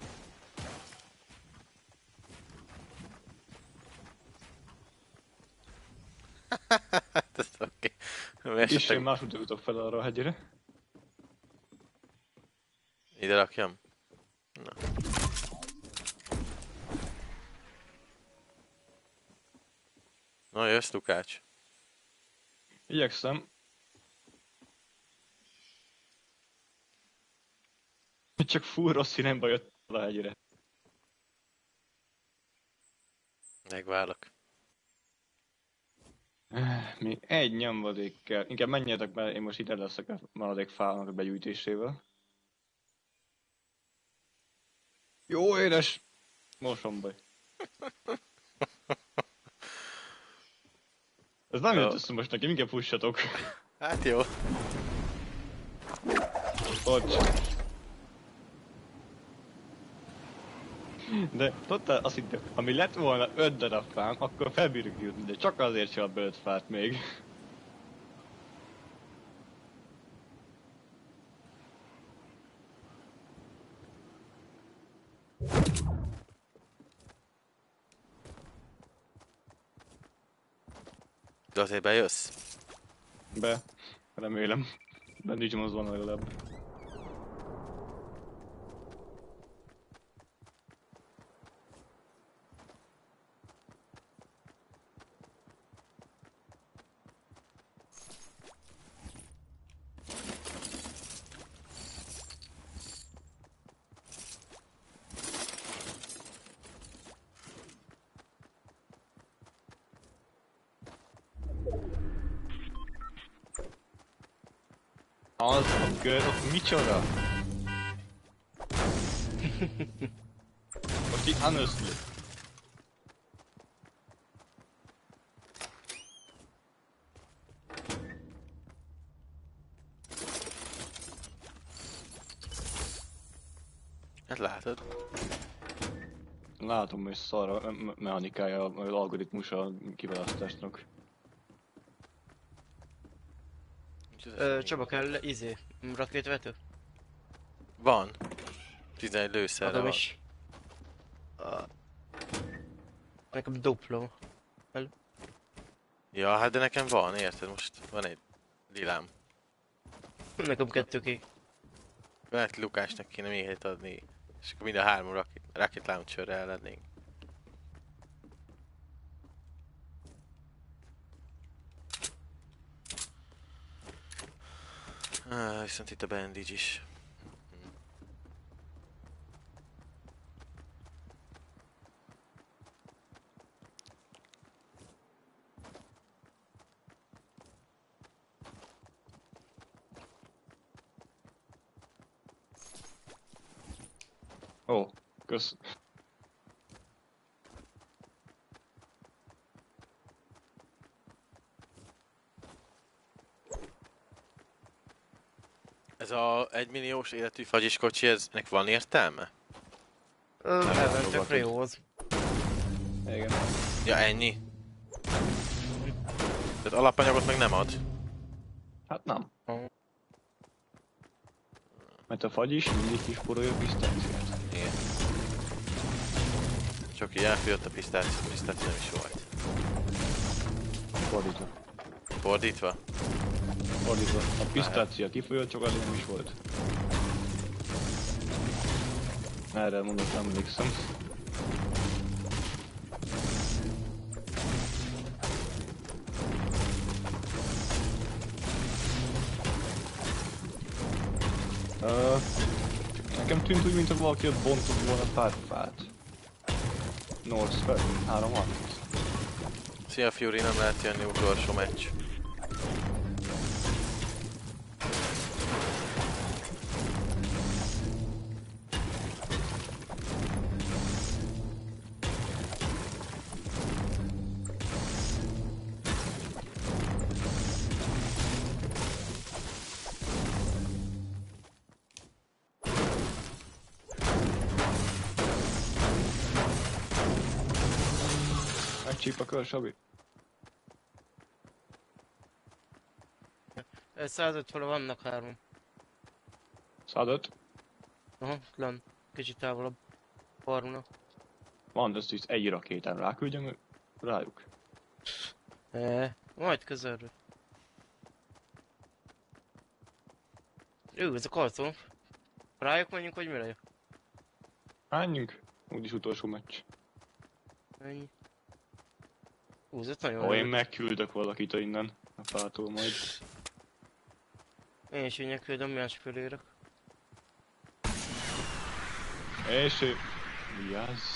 Hát ez oké. És esetleg én máshogy jutok fel arra a hegyre. ide rakjam? Na. Na, jössz, Lukács. Igyekszem. Csak full rossz irányba jött fel a hegyre. Megvárlak. Még egy nyomvadék kell. Inkább menjetek, mert én most ide leszek a maradék fának a begyűjtésével. Jó édes mosombaj. Ez nem jött össze most nekem, inkább fussatok. Hát jó. Bocs. De totál azt hittem, ami lett volna 5 darab fám, akkor felbírjuk jutni, de csak azért sem be 5 fát még. De azért bejössz? Be. Remélem. Bandage van legalább. Az a kör, ott micsoda? Most így honestly. Hát látod. Látom, hogy szar a mechanikája, az algoritmus a kiválasztásnak. Csaba kell rakétvető? Van. 11 lőszerre Adom van. is. Nekem dupló. Ja, hát de nekem van, érted? Most van egy lilám. Nekem 2 kék. Lehet Lukásnak kéne még egyet adni. És akkor mind a 3 rocket launcherre el lennénk. Viszont itt a bandage is. Ó, kösz. Ez a 1 milliós életű fagyis kocsi, eznek van értelme? Elventek Réóhoz. Igen. Ja, ennyi? Tehát alapanyagot meg nem ad? Hát nem. Ó. Mert a fagy is mindig kisporolja a pisztáciát. Igen. Csak így elfogyott a pisztáció nem is volt. Fordítva. Fordítva? Fordítva. A pisztácia kifolyott, csak azért nem is volt. Erre mondok, nem emlékszem. Nekem tűnt úgy, mintha valaki ott bontott volna pár fát. North fel, 3-6. Szia Fury, nem lehet jönni utolsó meccs. Megcsíp a kör, Sabi. 150 vannak 3. 105. Aha, len. Kicsit távolabb. Farmnak. Van, ezt is egy rakétán ráküldjem rájuk. Majd közelről. Ez a karton. Rájuk menjünk, vagy mire? Menjünk. Úgyis utolsó meccs. Ennyi. Ez ott nagyon Ó, én jó. megküldök valakit innen. A fától majd. Én is így küldöm, más fölérek. És ő... Vigyázz.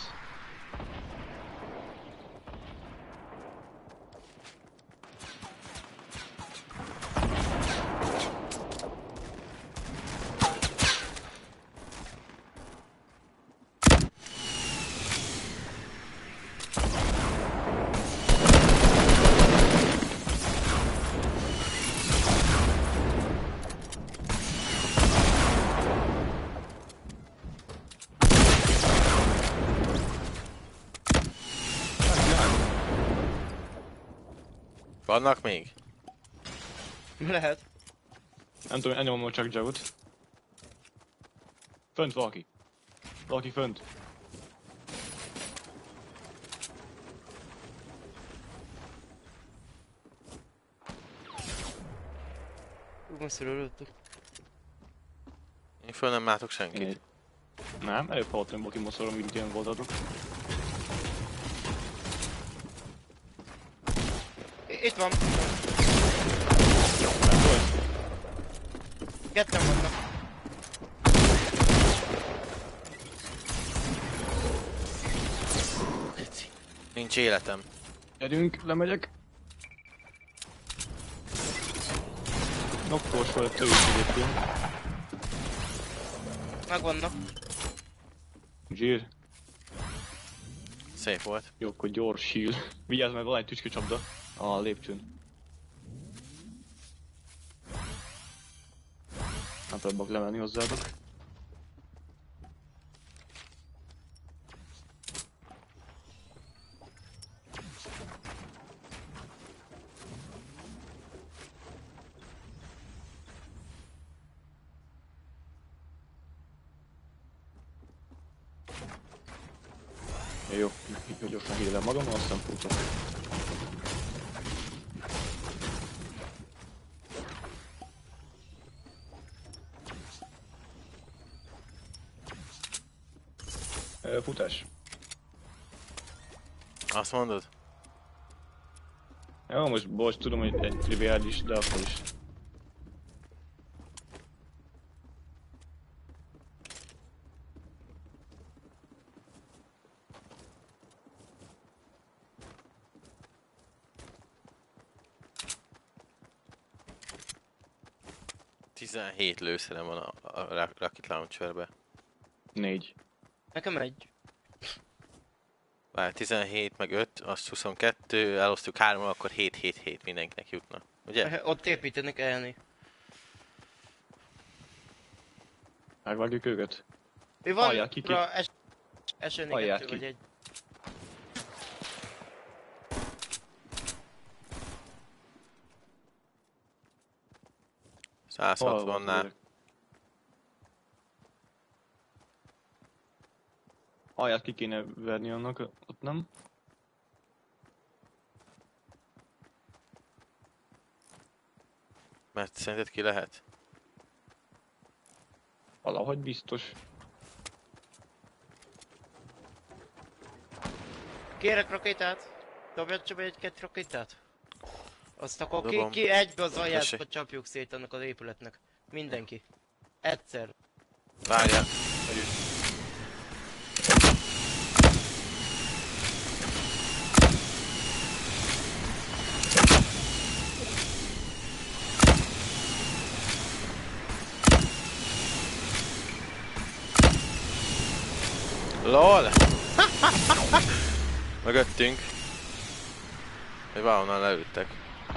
Vannak még? Lehet. Nem tudom, elnyomom csak Jagot. Fönt valaki. Valaki fönt. Messzire előttük. Én föl nem látok senkit. Én... Nem, előbb hallottam valaki moszolom, mint ilyen voltatok. Itt van. Nem volt? Ketten vannak. Nincs életem. Gyerünk, lemegyek. Noktors volt ő is egyébként. Megvannak. Zsír. Szép volt. Jó, akkor gyors heal. Vigyázz, mert van egy tücsköcsapda a lépcsőn. Nem próbálok lemenni hozzátok. Jó, gyorsan hílem magam, aztán futok. Futás. Azt mondod? Jó, most bocs, tudom, hogy egy triviális, de akkor is. Tizenhét lőszerem van a Rocket Launcherbe. 4. Nekem egy. Várj, 17 meg 5, az 22, elosztjuk 3 akkor 7 mindenkinek jutna. Ugye? Ott építenek elni. Megvágjuk őket? Mi van? Hallják, ki? Esőnék Hallják kettő ki. vagy egy. Hol van 160-nál. ők? Alját ki kéne verni annak, ott nem? Mert szerinted ki lehet? Valahogy biztos. Kérek rakétát? Dobjad csak egy-két rakétát? Azt akkor Dobom. ki egybe az Tessék. alját csapjuk szét annak az épületnek. Mindenki. Egyszer. Várjál. LOL! Mögöttünk. Hogy valahonnan leüttek.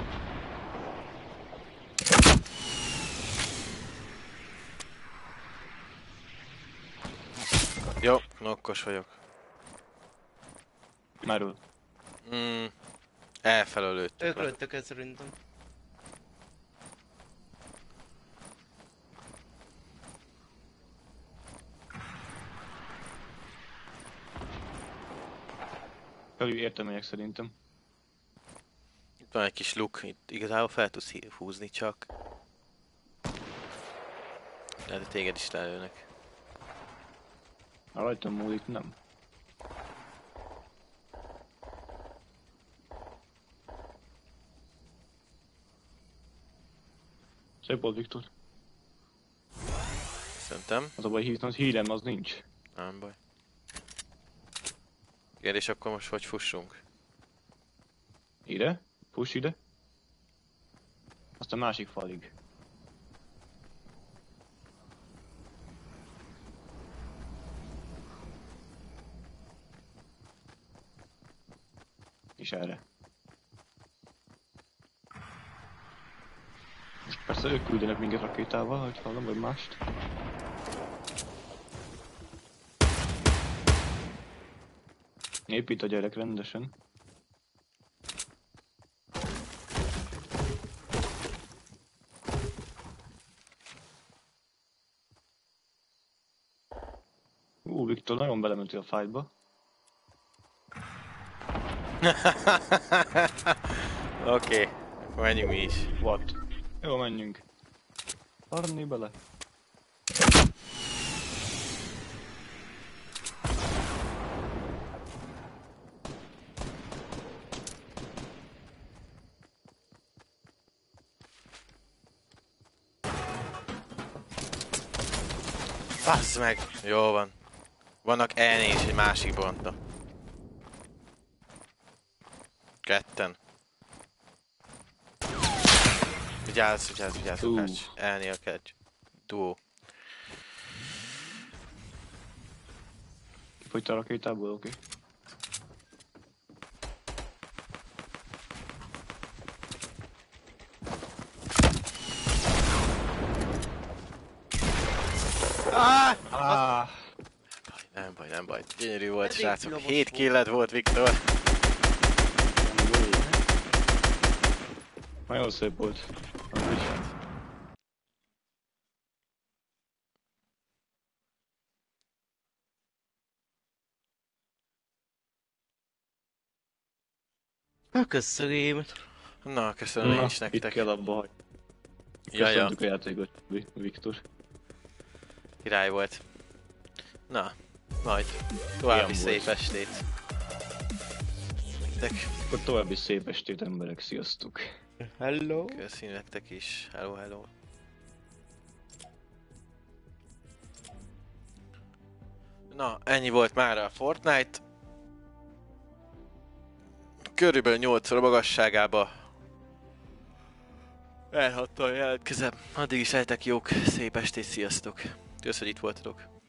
Jó, nokkos vagyok. Merül. Elfelől lőttük Ők le. lőttek el szerintem. Felül értem megyek szerintem. Itt van egy kis luk, itt igazából fel tudsz húzni csak. Lehet, hogy téged is lelőnek. A rajtam múlik, nem. Szép volt, Viktor. Szerintem. Az a baj, az hírem az nincs. Nem baj. Kérdés, akkor most hogy fussunk? Ide? Push ide. Azt a másik falig. És erre. Most persze ők küldenek minket rakétával, hogy hallom, vagy mást. Épít a gyerek rendesen. Viktor, nagyon belementél a fightba. Oké, akkor menjünk mi is. What? Jó, menjünk. Arni bele. Bassz meg! Jó van. Vannak elné és egy másik bonta. Ketten. Vigyázz, Lukács. Elné a catch. Duo. Fogyt a rakétából, oké. Ah! Nem baj. Gyönyörű volt, Elég srácok. lovas 7 volt. killet volt, Viktor. Nagyon szép volt. Köszönöm. Na, köszönöm én is Itt nektek. kell abba hagyni. Jaja, Köszöntük a játékot, Viktor. király volt. Na, majd további Ilyen szép volt. estét. Nektek. Akkor további szép estét, emberek, sziasztok! Hello. Köszönjük nektek is. Hello. Na, ennyi volt már a Fortnite. Körülbelül 8 óra magasságába. Elhattal jelentkezem. Addig is eltek jók. Szép estét, sziasztok. Köszönjük, hogy itt voltatok.